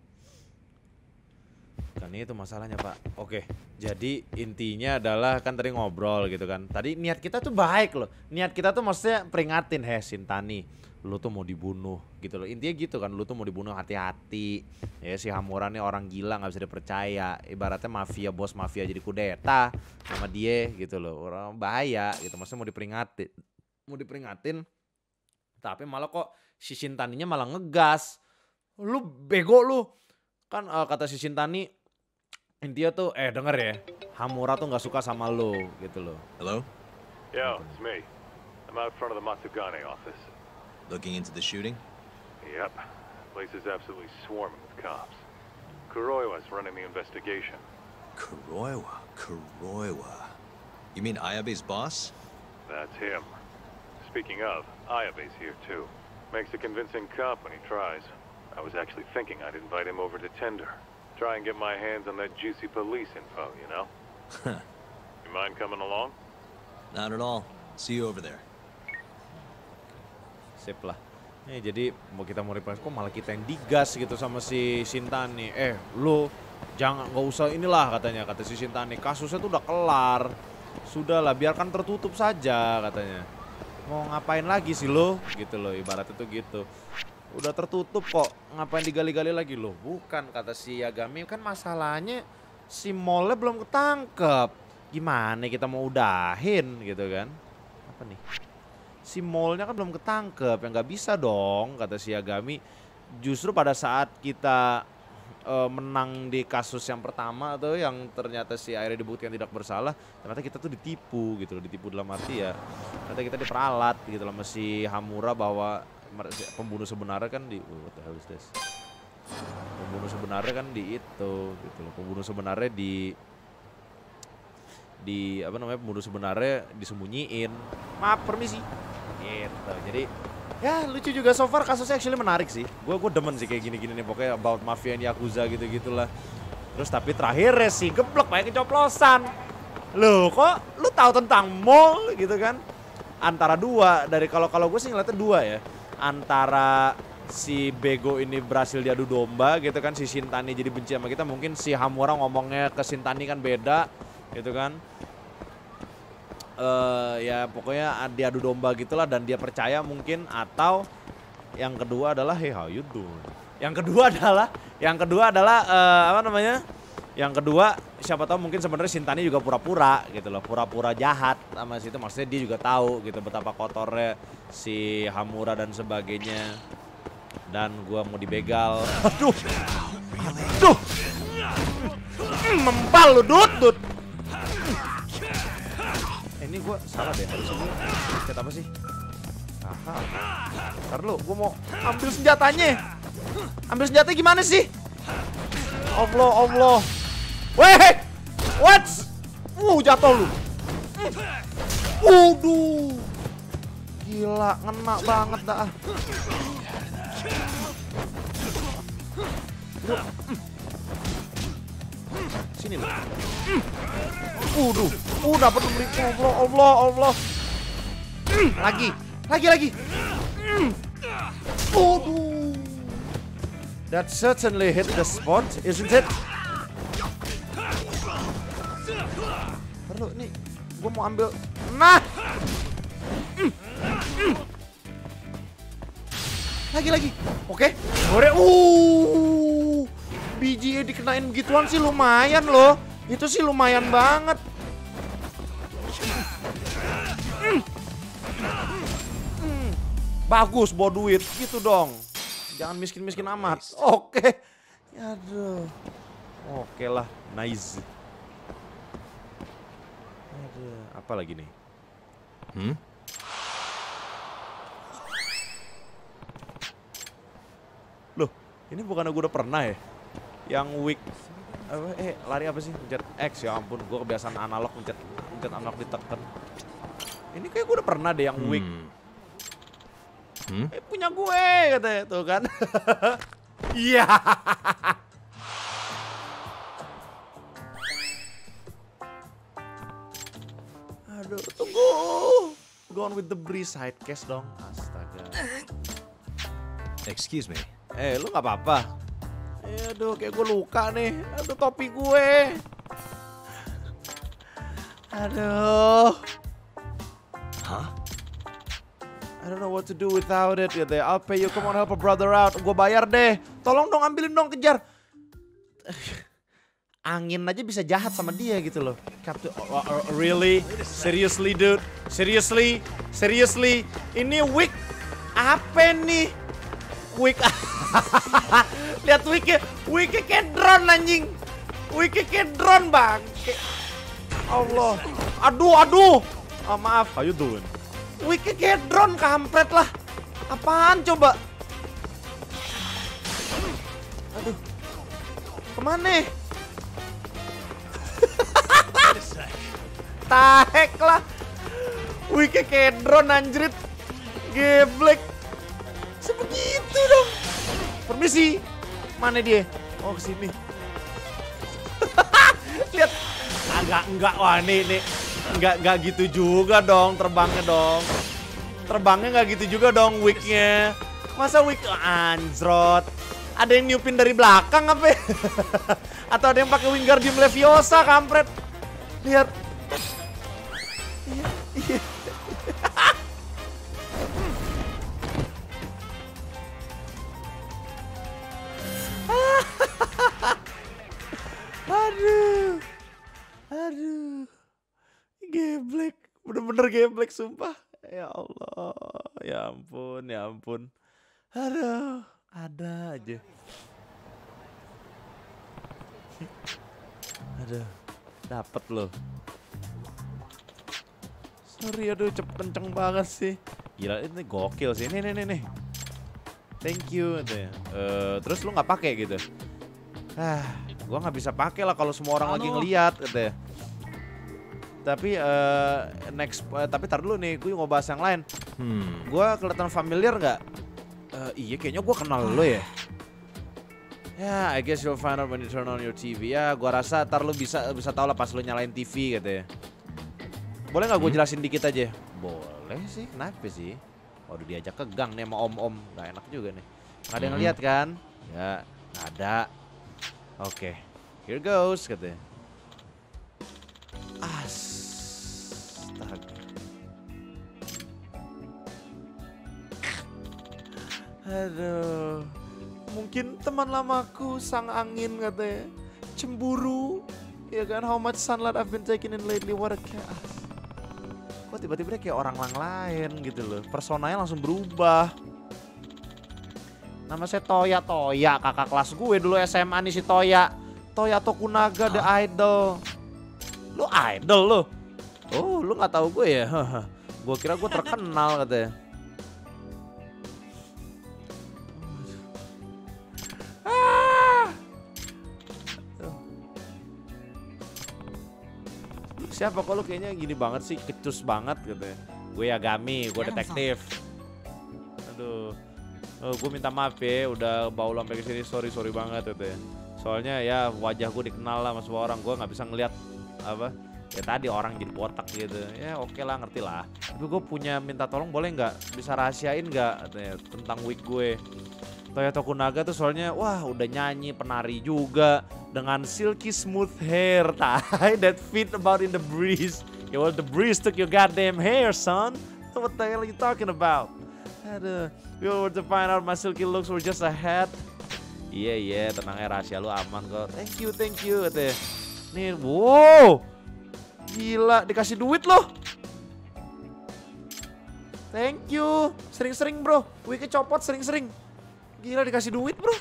Kan itu masalahnya, Pak. Oke, jadi intinya adalah kan tadi ngobrol gitu kan. Tadi niat kita tuh baik loh. Niat kita tuh maksudnya peringatin, heh Shintani, lu tuh mau dibunuh gitu loh. Intinya gitu kan, lu tuh mau dibunuh, hati-hati. Ya si Hamura nih orang gila, nggak bisa dipercaya. Ibaratnya mafia, bos mafia jadi kudeta sama dia gitu loh. Orang bahaya gitu. Maksudnya mau diperingatin, mau diperingatin. Tapi malah kok si Shintaninya malah ngegas. Lu bego lu. Kan uh, kata si Shintani, intinya tuh, eh denger ya, Hamura tuh nggak suka sama lo gitu loh. Hello? Yo, it's me. I'm out front of the Matsugane office. Looking into the shooting? Yep. Place is absolutely swarming with cops. Kuroiwa's running the investigation. Kuroiwa, Kuroiwa. You mean Ayabe's boss? That's him. Speaking of, Ayabe's here too. Makes a convincing cop when he tries. I was actually thinking I'd invite him over to Tender. Try and get my hands on that juicy police info, you know? You mind coming along? Not at all. See you over there. Sip lah. Nih jadi mau kita mau replace, kok malah kita yang digas gitu sama si Shintani. Eh lu jangan, nggak usah inilah katanya, kata si Shintani. Kasusnya tuh udah kelar. Sudahlah, biarkan tertutup saja katanya. Mau ngapain lagi sih lo? Gitu loh, ibaratnya tuh gitu. Udah tertutup kok, ngapain digali-gali lagi lo? Bukan, kata si Yagami, kan masalahnya si mole belum ketangkep. Gimana kita mau udahin gitu kan? Apa nih? Si mole-nya kan belum ketangkep, ya nggak bisa dong, kata si Yagami. Justru pada saat kita e, menang di kasus yang pertama tuh, yang ternyata si akhirnya dibuktikan tidak bersalah, ternyata kita tuh ditipu gitu loh, ditipu dalam arti ya, ternyata kita diperalat gitu loh sama si Hamura bahwa pembunuh sebenarnya kan di, oh, what the hell is this? Pembunuh sebenarnya kan di itu gitu loh. Pembunuh sebenarnya di di apa namanya? Pembunuh sebenarnya disembunyiin. Maaf, permisi. Gitu. Jadi ya lucu juga, so far kasusnya actually menarik sih. Gue gue demen sih kayak gini-gini nih, pokoknya about mafia and yakuza gitu-gitulah. Terus tapi terakhir sih geblek kayak kecoplosan. Loh, kok lu tahu tentang mall gitu kan? Antara dua, dari kalau kalau gue sih ngeliatnya dua ya. Antara si bego ini berhasil diadu domba gitu kan, si Shintani jadi benci sama kita, mungkin si Hamura ngomongnya ke Shintani kan beda gitu kan. Uh, ya pokoknya diadu domba gitulah dan dia percaya mungkin. Atau yang kedua adalah hey how you doing. Yang kedua adalah yang kedua adalah uh, apa namanya? Yang kedua siapa tahu mungkin sebenarnya Shintani juga pura-pura gitu loh, pura-pura jahat sama situ, maksudnya dia juga tahu gitu betapa kotornya si Hamura dan sebagainya. Dan gua mau dibegal. Aduh. Aduh. Mempal lu dut dut. Eh, ini gua salah deh, harus ini pencet apa sih? Aha. Ntar lu, gua mau ambil senjatanya. Ambil senjata gimana sih? Allah, Allah. Weh, What? Uh, jatuh lu. Waduh. Gila, ngena banget dah. Sini lu. Waduh. Uh, dapat beli. Allah, Allah, Allah. Lagi. Lagi, lagi. Waduh. That certainly hit the spot, isn't it? Perlu nih, gue mau ambil. Nah, lagi lagi. Oke, gore. Uh, B G A dikenain begituan sih lumayan loh. Itu sih lumayan banget. Bagus, bawa duit gitu dong. Jangan miskin-miskin amat. Oke. Aduh. Oke lah, nice. Aduh, apa lagi nih? Hmm? Loh, ini bukannya gue udah pernah ya? Yang weak apa, eh lari apa sih? Pencet X, ya ampun, gue kebiasaan analog pencet pencet analog ditekan. Ini kayak gue udah pernah deh yang weak. Hmm. Hmm? Eh, punya gue katanya tuh kan. Iya. Aduh, tunggu. Go on with the breeze side case dong. Astaga. Excuse me. Eh, lu gak apa-apa? Eh, aduh, kayak gue luka nih. Aduh, topi gue. Aduh. Hah? I don't know what to do without it gitu ya. I'll pay you, come on help a brother out. Gue bayar deh. Tolong dong, ambilin dong, kejar. Angin aja bisa jahat sama dia gitu loh. Captain, oh, oh, really? Seriously dude? Seriously? Seriously? Ini wig apa nih? Wig. Lihat wignya. Wignya kayak drone anjing. Wignya kayak drone bang. Kayak... Allah. Aduh, aduh. Oh, maaf. How you doing? Wignya kayak drone, kampret lah. Apaan coba? Aduh. Kemana? Tahek lah. Wignya kayak drone anjrit. Geblek. Sebegitu dong. Permisi. Mana dia? Oh, kesini. Lihat. Agak enggak, wah nih nih. Enggak, enggak gitu juga dong terbangnya dong. Terbangnya enggak gitu juga dong wignya. Masa wig anjrot. Ada yang niupin dari belakang apa? Atau ada yang pakai Wingardium Leviosa kampret. Lihat. Iya, iya. Aduh. Aduh. Geblek, bener-bener geblek sumpah. Ya Allah, ya ampun, ya ampun. Aduh, ada aja. Aduh, dapet loh. Sorry, aduh cepet kenceng banget sih. Gila, ini gokil sih. Nih, nih, nih, nih. Thank you. Uh, terus lu nggak pakai gitu? Ah, gua nggak bisa pakai lah kalau semua orang lagi ngeliat, katanya. Tapi uh, next, uh, tapi tar dulu nih, gue mau bahas yang lain. Hmm. Gue kelihatan familiar nggak? Uh, iya, kayaknya gue kenal lo ya. Ya, yeah, I guess you'll find out when you turn on your T V. Ya, gue rasa tar lo bisa bisa tahu lah pas lo nyalain T V gitu ya. Boleh nggak gue jelasin dikit aja? Boleh sih, kenapa sih? Waduh, diajak ke gang nih sama om-om, nggak enak juga nih. Nggak ada yang ngeliat kan? Ya, nggak ada. Oke, okay. Here goes katanya. Astaga. Aduh. Mungkin teman lamaku sang angin katanya. Cemburu. Ya kan, how much sunlight I've been taking in lately, what a chaos. Kok tiba-tiba dia kayak orang lain gitu loh. Personanya langsung berubah. Nama saya Toya Toya, kakak kelas gue dulu S M A nih si Toya. Toya Tokunaga, the idol. Lu idol lu? Oh, lu nggak tahu gue ya? Gue kira gue terkenal katanya. Ah. siapa kok lu kayaknya gini banget sih, kecus banget katanya. Gue Yagami, gue detektif. Aduh, oh, gue minta maaf ya, udah bawa lu sampai ke sini, sorry sorry banget katanya. Soalnya ya wajah gue dikenal lah sama semua orang, gue nggak bisa ngelihat apa ya tadi orang jadi botak gitu. Ya oke lah, ngerti lah. Tapi gue punya minta tolong boleh nggak, bisa rahasiain nggak katanya tentang wig gue. Toya Tokunaga tuh soalnya wah udah nyanyi penari juga dengan silky smooth hair tai that fit about in the breeze. Yeah, well the breeze took your goddamn hair, son. What the hell are you talking about? Aduh, we were to find out my silky looks were just a hat. Iya yeah, iya, yeah, tenang ya, rahasia lu aman kok. Thank you, thank you katanya. Nih, wow, gila dikasih duit loh. Thank you, sering-sering bro, wignya copot sering-sering. Gila dikasih duit bro.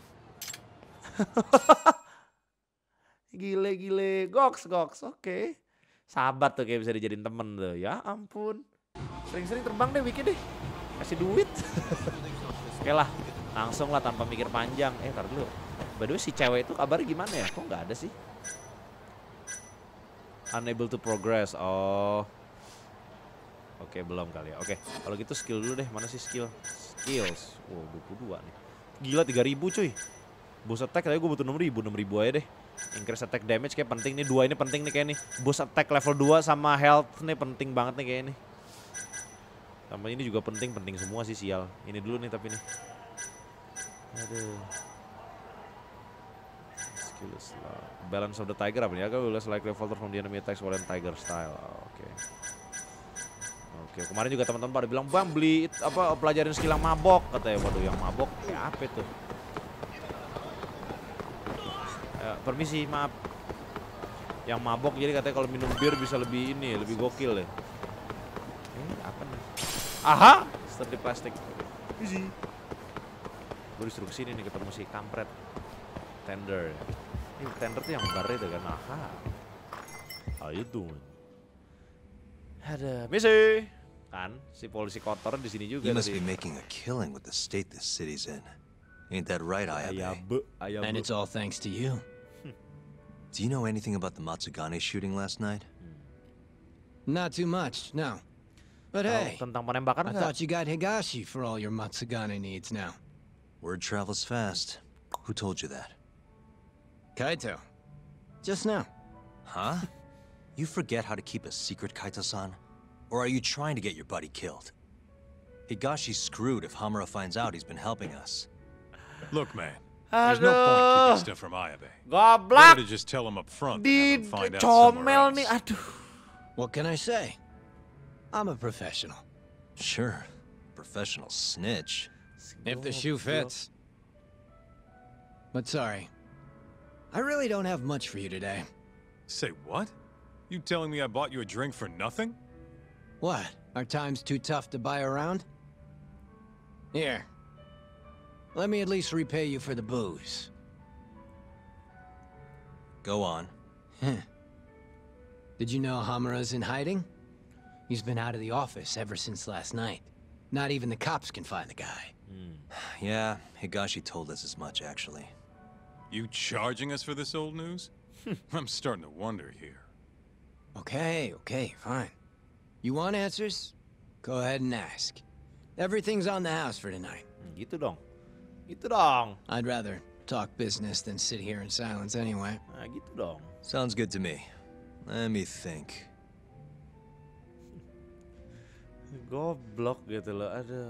Gile gile, goks goks, oke. Okay. Sahabat tuh kayak bisa dijadiin temen tuh, ya ampun. Sering-sering terbang deh wiki deh, kasih duit. Oke lah, langsung lah tanpa mikir panjang. Eh ntar dulu, by the way si cewek itu kabarnya gimana ya? Kok nggak ada sih? Unable to progress, oh. Oke, belum kali ya. Oke, kalau gitu skill dulu deh. Mana sih skill? Skills. Wow, dua puluh dua nih. Gila tiga ribu cuy. Boost attack tapi gue butuh enam ribu. enam ribu aja deh. Increase attack damage kayak penting nih. Dua ini penting nih kayak nih. Boost attack level dua sama health nih penting banget nih kayak ini. Sama ini juga penting. Penting semua sih sial. Ini dulu nih tapi nih. Aduh. Skills lah. Balance of the tiger apa nih? Agak will like revolver from the enemy attacks while in tiger style. Oh, oke. Okay. Oke, kemarin juga teman-teman pada bilang, "Bang, beli apa pelajarin skill yang mabok," katanya. Waduh, yang mabok ya apa itu? Eh, permisi, maaf. Yang mabok jadi katanya kalau minum bir bisa lebih ini, lebih gokil ya. Eh, apa nih? Aha, seperti plastik. Easy. Gue disuruh kesini nih ketemu si kampret. Tender. Ini tender tuh yang bar itu kan. Aha. How you doing? Ada misi. Kan si polisi kotor di sini juga. You must tadi. be making a killing with the state this city's in. Ain't that right, Ayabe? Ayabe, Ayabe. And it's all thanks to you. Do you know anything about the Matsugane shooting last night? Not too much, no. But hey, oh, tentang penembakan I enggak? thought you got Higashi for all your Matsugane needs now. Word travels fast. Who told you that? Kaito. Just now. Huh? You forget how to keep a secret, Kaito-san? Or are you trying to get your buddy killed? Higashi's screwed if Hamura finds out he's been helping us. Look, man. There's no point keeping stuff from Ayabe. Goblok. Better to just tell him up front Di than find out somewhere comel else. nih, aduh. What can I say? I'm a professional. Sure. Professional snitch. If the shoe fits. But sorry. I really don't have much for you today. Say what? You telling me I bought you a drink for nothing? What? Are times too tough to buy around? Here. Let me at least repay you for the booze. Go on. Did you know Hamura's in hiding? He's been out of the office ever since last night. Not even the cops can find the guy. Yeah, Higashi told us as much, actually. You charging us for this old news? I'm starting to wonder here. Okay, okay, fine. You want answers? Go ahead and ask. Everything's on the house for tonight. Hmm, gitu dong. Gitu dong. I'd rather talk business than sit here in silence anyway. Nah, gitu dong. Sounds good to me. Let me think. Goblok gitu loh, aduh.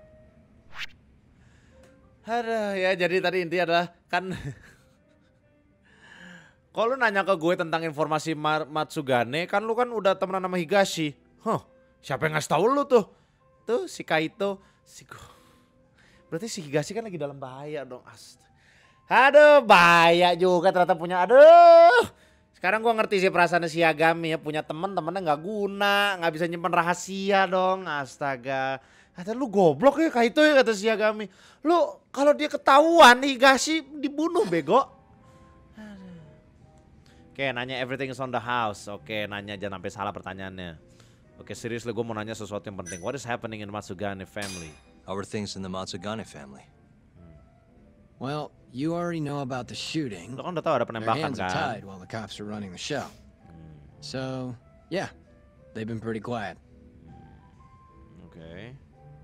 Aduh, ya jadi tadi intinya adalah kan kalau lu nanya ke gue tentang informasi Matsugane, kan lu kan udah temenan sama Higashi. Huh, siapa yang ngasih tahu lu tuh? Tuh si Kaito, si Go. Berarti si Higashi kan lagi dalam bahaya dong. Astaga. Aduh, bahaya juga ternyata punya. Aduh. Sekarang gue ngerti sih perasaan si Yagami ya, punya temen-temennya nggak guna, nggak bisa nyimpen rahasia dong. Astaga. Kata lu goblok ya Kaito ya, kata si Yagami. Lu kalau dia ketahuan Higashi dibunuh bego. Oke, nanya everything is on the house. Oke, nanya jangan sampai salah pertanyaannya. Oke, seriously gue mau nanya sesuatu yang penting. What is happening in the Matsugane family? How are things in the Matsugane family? Well, you already know about the shooting. Lo kan udah tahu ada Their penembakan hands are kan? tied while the cops are running the show. So, yeah, they've been pretty quiet. Oke. Okay.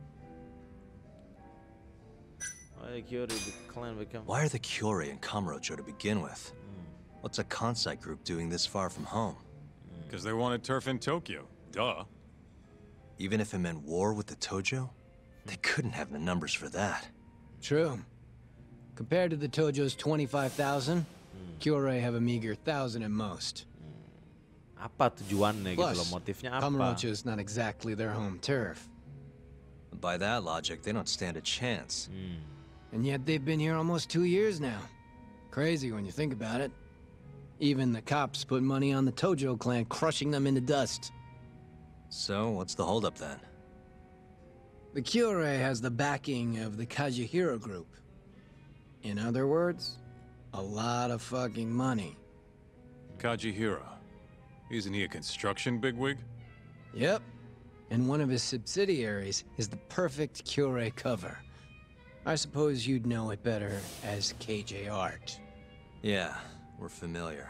Why the Kyori clan become? Why are the Kyori in Kamurocho to begin with? What's a Kansai group doing this far from home? Because they wanted turf in Tokyo. Duh. Even if it meant war with the Tojo? They couldn't have the numbers for that. True. Compared to the Tojo's twenty-five thousand, Kyurei have a meager thousand at most. Apa tujuannya gitu loh, Plus, motifnya apa? Kamurocho is not exactly their home turf. By that logic, they don't stand a chance. Hmm. And yet they've been here almost two years now. Crazy when you think about it. Even the cops put money on the Tojo clan, crushing them into dust. So, what's the holdup then? The Kyurei has the backing of the Kajihiro group. In other words, a lot of fucking money. Kajihira. Isn't he a construction bigwig? Yep. And one of his subsidiaries is the perfect Kyurei cover. I suppose you'd know it better as K J Art. Yeah, we're familiar.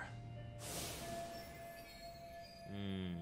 Hmm.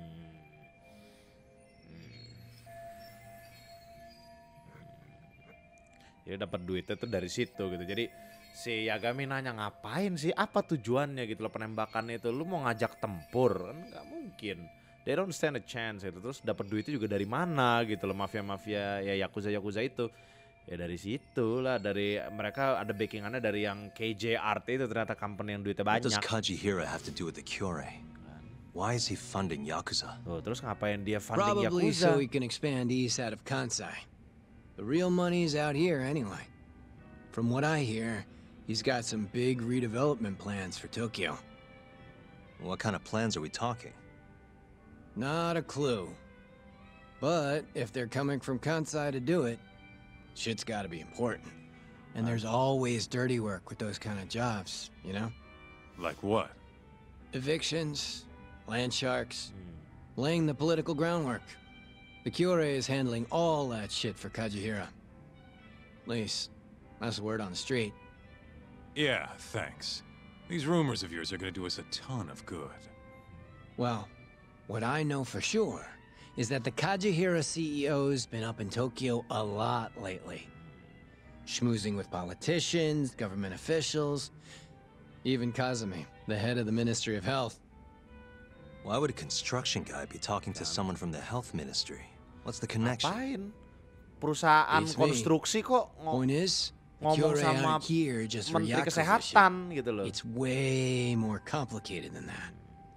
Jadi dapat duitnya tuh dari situ gitu. Jadi si Yagami nanya ngapain sih? Apa tujuannya gitu loh penembakan itu? Lu mau ngajak tempur? Kan nggak mungkin. They don't stand a chance gitu. Terus dapat duitnya juga dari mana gitu loh, mafia-mafia ya yakuza-yakuza itu. Ya dari situ lah, dari mereka ada backingannya dari yang K J Art itu, ternyata company yang duitnya What banyak. does Kajihira have to do with the Kyurei? Why is he funding Yakuza? Tuh, terus ngapain dia funding Probably Yakuza? so he can expand east out of Kansai. The real money's out here anyway. From what I hear, he's got some big redevelopment plans for Tokyo. What kind of plans are we talking? Not a clue. But if they're coming from Kansai to do it, shit's gotta be important. And there's always dirty work with those kind of jobs, you know? Like what? Evictions, land sharks, laying the political groundwork. The Kyurei is handling all that shit for Kajihira. At least, that's the word on the street. Yeah, thanks. These rumors of yours are gonna do us a ton of good. Well, what I know for sure is that the Kajihira C E O's been up in Tokyo a lot lately. Schmoozing with politicians, government officials, even Kazumi, the head of the Ministry of Health. Why would a construction guy be talking to someone from the health ministry? What's the connection? Ngapain? Perusahaan It's me. konstruksi kok ngo- Point is, the ngomong Kyurei sama aren't here just for Menteri Yakuza Kesehatan shit. gitu loh. It's way more complicated than that.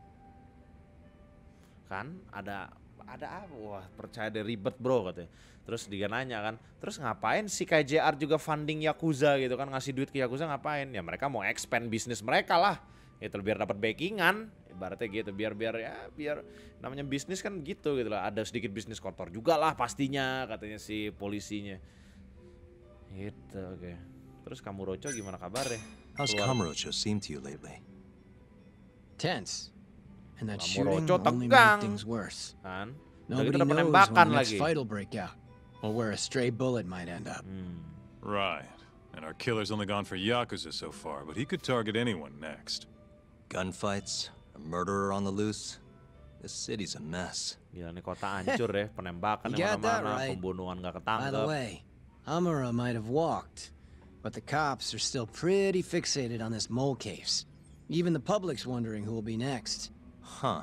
Kan ada ada apa? Wah, percaya deh ribet bro katanya. Terus dia nanya kan, terus ngapain si K J R juga funding Yakuza gitu kan, ngasih duit ke Yakuza ngapain? Ya mereka mau expand bisnis mereka lah. Itu biar dapat backingan, ibaratnya gitu, biar biar ya biar namanya bisnis kan gitu gitu lah. Ada sedikit bisnis kotor juga lah pastinya katanya si polisinya. Gitu, oke. Okay. Terus Kamurocho gimana kabarnya? How's Keluar- Kamurocho seem to you lately? Tense. And that Kamurocho shooting only tegang. made things worse. Kan? Nobody Udah kita knows when penembakan the next lagi. fight will break out, or where a stray bullet might end up. Hmm. Right. And our killer's only gone for Yakuza so far, but he could target anyone next. Gunfights? A murderer on the loose? This city's a mess. Gila nih kota hancur ya, penembakan You di got that mana-mana, right. pembunuhan gak By the ketangkep. way, Amura might have walked, but the cops are still pretty fixated on this mole case. Even the public's wondering who will be next. Huh.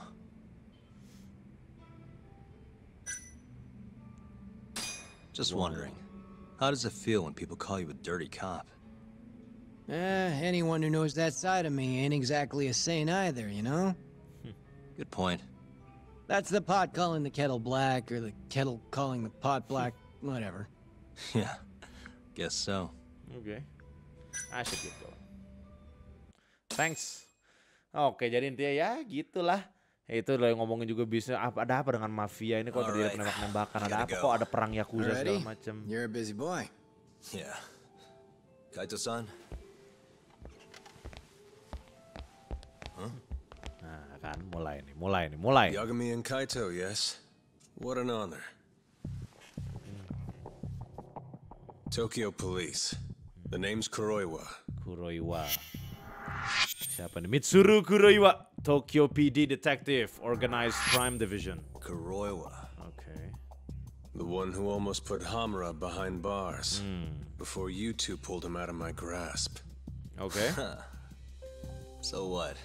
Just wondering, how does it feel when people call you a dirty cop? Eh, anyone who knows that side of me ain't exactly a saint either, you know? Good point. That's the pot calling the kettle black, or the kettle calling the pot black, whatever. Yeah, guess so. Oke, asik gitu. Thanks. Oke, jadi intinya ya gitulah. Itu udah ngomongin juga bisnis, apa ada apa dengan mafia ini kok terjadi Alright, penembak-penembakan, ada gotta apa go. kok ada perang Yakuza segala Already? macem. You're a busy boy. Yeah. Kaito-san? Nah kan, mulai nih, mulai nih, mulai. Yagami and Kaito, yes? What an honor. Tokyo Police. The name's Kuroiwa. Kuroiwa. Siapa nih? Mitsuru Kuroiwa. Tokyo P D Detective, Organized Crime Division. Kuroiwa. Okay. The one who almost put Hamura behind bars. Hmm. Before you two pulled him out of my grasp. Okay. So what?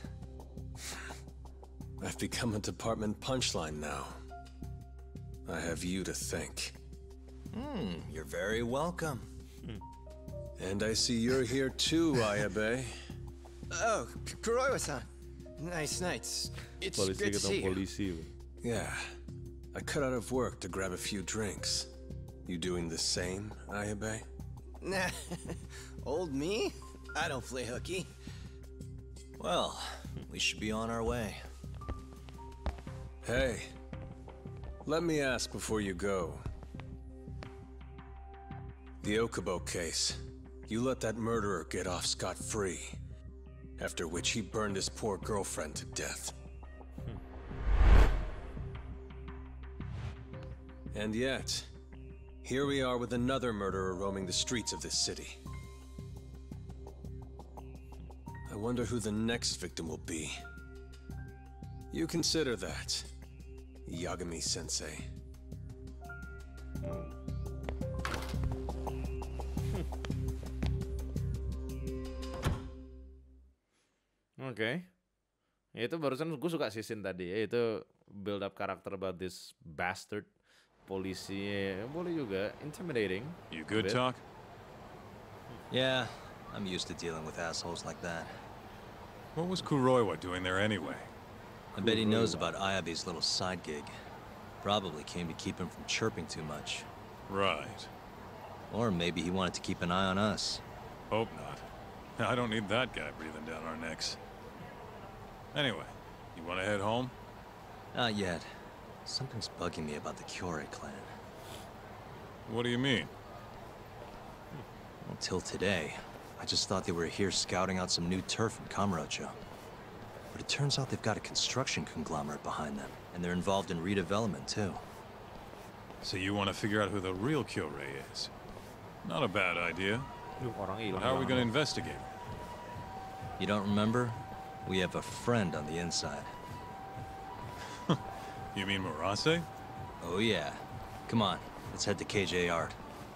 I've become a department punchline now. I have you to thank. Hmm, you're very welcome. And I see you're here too, Ayabe. Oh, Kuroiwa-san. Nice nights. It's Polisi good to ketemu see you. polisi. Yeah. I cut out of work to grab a few drinks. You doing the same, Ayabe? Nah, old me? I don't play hooky. Well, we should be on our way. Hey, let me ask before you go. The Okubo case. You let that murderer get off scot-free. After which he burned his poor girlfriend to death. And yet, here we are with another murderer roaming the streets of this city. I wonder who the next victim will be. You consider that, Yagami-sensei. Oke. Okay. Ya itu barusan gue suka sih scene tadi ya, itu build up karakter about this bastard polisi, ya, boleh juga intimidating. You good, Talk? Yeah, I'm used to dealing with assholes like that. What was Kuroiwa doing there anyway? I bet he knows about Ayabe's little side gig. Probably came to keep him from chirping too much. Right. Or maybe he wanted to keep an eye on us. Hope not. I don't need that guy breathing down our necks. Anyway, you want to head home? Not yet. Something's bugging me about the Kyorei clan. What do you mean? Until today, I just thought they were here scouting out some new turf in Kamurocho. But it turns out they've got a construction conglomerate behind them, and they're involved in redevelopment too. So you want to figure out who the real Kyorei is? Not a bad idea. But how are we going to investigate? You don't remember? We have a friend on the inside. You mean Murase? Oh yeah. Come on, let's head to K J Art.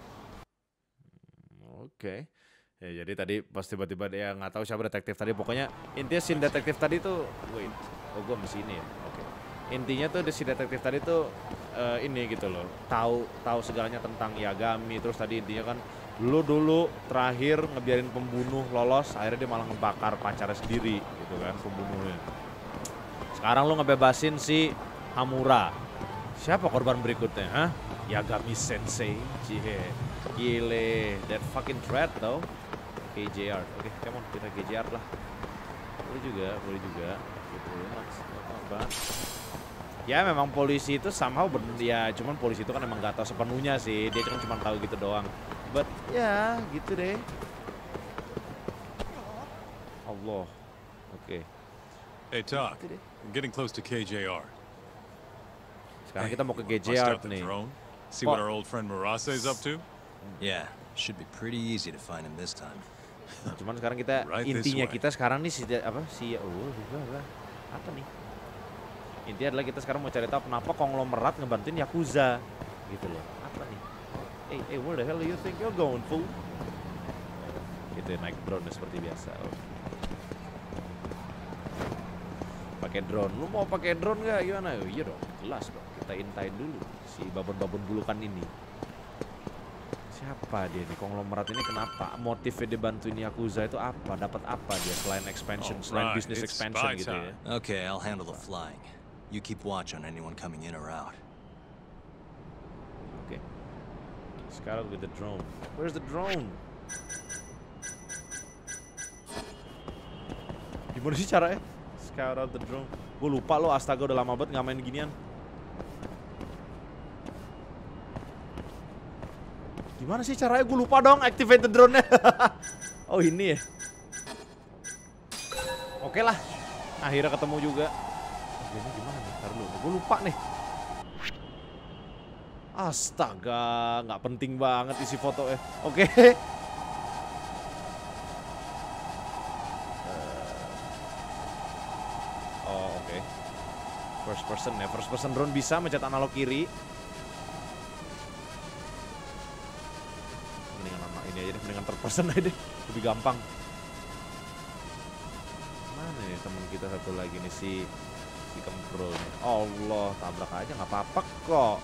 Oke. Okay. Ya jadi tadi pas tiba-tiba dia nggak tahu siapa detektif tadi, pokoknya intinya scene detektif tadi tuh, wait, oh gue mesti ini ya, oke. Okay. Intinya tuh si detektif tadi tuh uh, ini gitu loh, tahu tahu segalanya tentang Yagami, terus tadi intinya kan lu dulu terakhir ngebiarin pembunuh lolos, akhirnya dia malah ngebakar pacarnya sendiri gitu kan, pembunuhnya. Sekarang lu ngebebasin si Hamura. Siapa korban berikutnya, hah? Yagami Sensei. Cie. Gile, that fucking threat though. K J R. Oke, okay, come on, kita K J R lah. Boleh juga, boleh juga. Gitu, mas. Ya memang polisi itu somehow bener ya, cuman polisi itu kan emang gak tahu sepenuhnya sih. Dia kan cuma tahu gitu doang. But ya, gitu deh. Allah. Oke. Okay. Hey, Talk. We're getting close to K J R. Sekarang kita mau ke K J R nih. See what our old friend Murase is up to? Yeah, should be pretty easy to find him this time. Nah, cuman sekarang kita right intinya kita sekarang nih si apa si oh apa nih? Intinya adalah kita sekarang mau cari tahu kenapa konglomerat ngebantuin Yakuza gitu loh. Apa nih? Hey, hey, where the hell do you think you're going, fool? Gitu naik drone seperti biasa. Oh. Pakai drone. Lu mau pakai drone nggak? Gimana? Oh, iya dong, jelas dong. Kita intain dulu si babon-babon bulukan ini. Siapa dia nih? Konglomerat ini kenapa? Motifnya dibantuin Yakuza itu apa? Dapat apa dia selain expansion, oh, selain right. business expansion gitu ya? Okay, I'll handle the flying. You keep watch on anyone coming in or out. Okay. Scout with the drone. Where's the drone? Gimana sih caranya? Scout out the drone. Gue lupa lo, astaga udah lama banget nggak main ginian. Gimana sih caranya? Gue lupa dong, activate the drone-nya. Oh ini ya. Oke lah, akhirnya ketemu juga. Ini gimana nih? Ntar dulu, gue lupa nih. Astaga, nggak penting banget isi foto ya. Oke. person ya. First person drone bisa mencet analog kiri. Mendingan ini aja deh, mendingan third person aja deh. Lebih gampang. Mana nih temen kita satu lagi nih si si Kemprul nih. Allah, tabrak aja nggak apa-apa kok.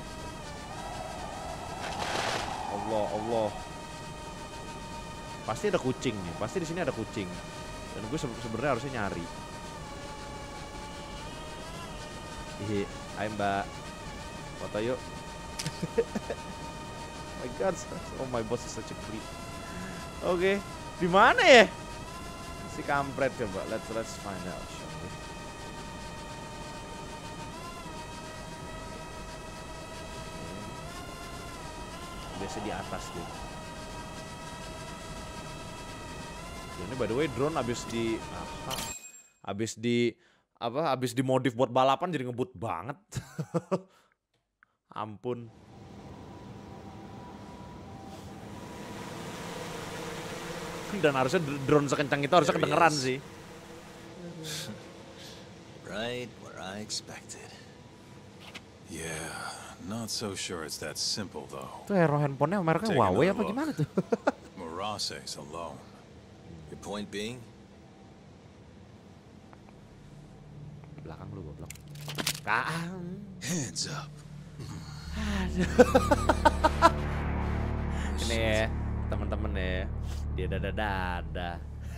Allah, Allah. Pasti ada kucing nih, pasti di sini ada kucing. Dan gue se sebenarnya harusnya nyari. Hihi, hai Mbak. Foto yuk. Oh my god, oh my boss is such a creep. Oke, okay. Di mana ya? Si kampret coba, let's let's find out. Biasa di atas deh. Ini by the way drone abis di apa? Abis di apa? Abis dimodif buat balapan jadi ngebut banget. Ampun. Dan harusnya drone sekencang itu harusnya kedengeran sih. Right where I expected. Yeah, not so sure it's that simple though. Tuh hero handphonenya mereknya Huawei apa gimana tuh? Murase's alone. Your point being? Belakang lu goblok. Kaang. Hands up. Ini ya, teman-teman ya. Dia dada-dada.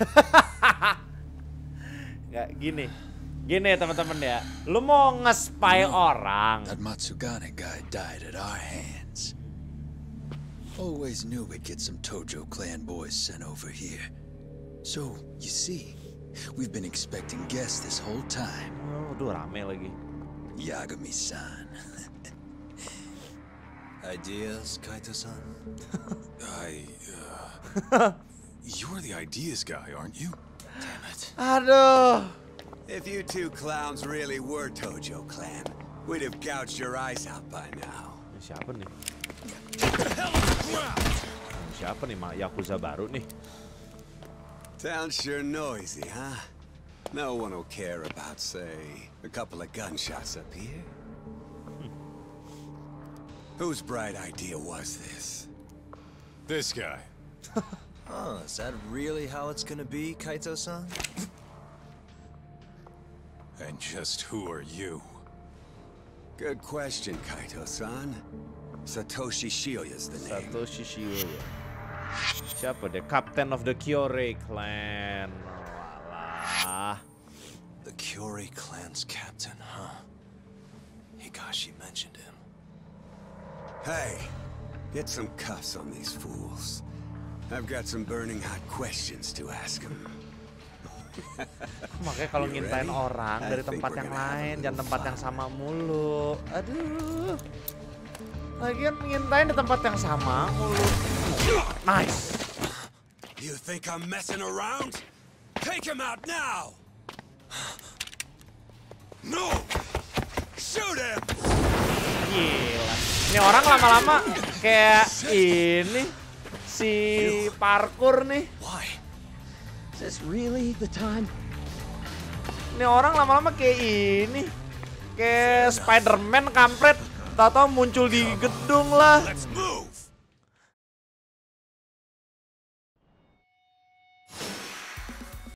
Nggak gini. Gini teman-teman ya. Lu mau nge-spy orang. That Matsugane guy died at our hands. Always knew we'd get some Tojo clan boys sent over here. So, you see, we've been expecting guests this whole time. Oh, aduh rame lagi. Yagami-san. Ideas, Kaito-san? I, uh... You're the ideas guy, aren't you? Damn it. Aduh. If you two clowns really were Tojo clan, we'd have gouged your eyes out by now. Siapa nih? Siapa nih, Mak? Yakuza baru nih. Sounds sure noisy, huh? No one will care about, say, a couple of gunshots up here. Hmm. Whose bright idea was this? This guy. Oh, is that really how it's gonna be, Kaito-san? And just who are you? Good question, Kaito-san. Satoshi Shioya's the name. Satoshi Shioya. Siapa deh? Captain of the Kyorei clan. Walah. The Kyorei clan's captain, huh? Higashi mentioned him. Hey, get some cuffs on these fools. I've got some burning hot questions to ask them. Makanya kalau ngintain orang dari tempat yang lain, jangan tempat yang sama mulu. Aduh. Lagian ngintain di tempat yang sama mulu. Nice. You think I'm messing around? Take him out now. No. Shoot him. Gila. Ini orang lama-lama kayak ini si parkour nih. Why? Is this really the time? Ini orang lama-lama kayak ini. Kayak Spider-Man kampret. Tahu-tahu muncul di gedung lah. Let's move.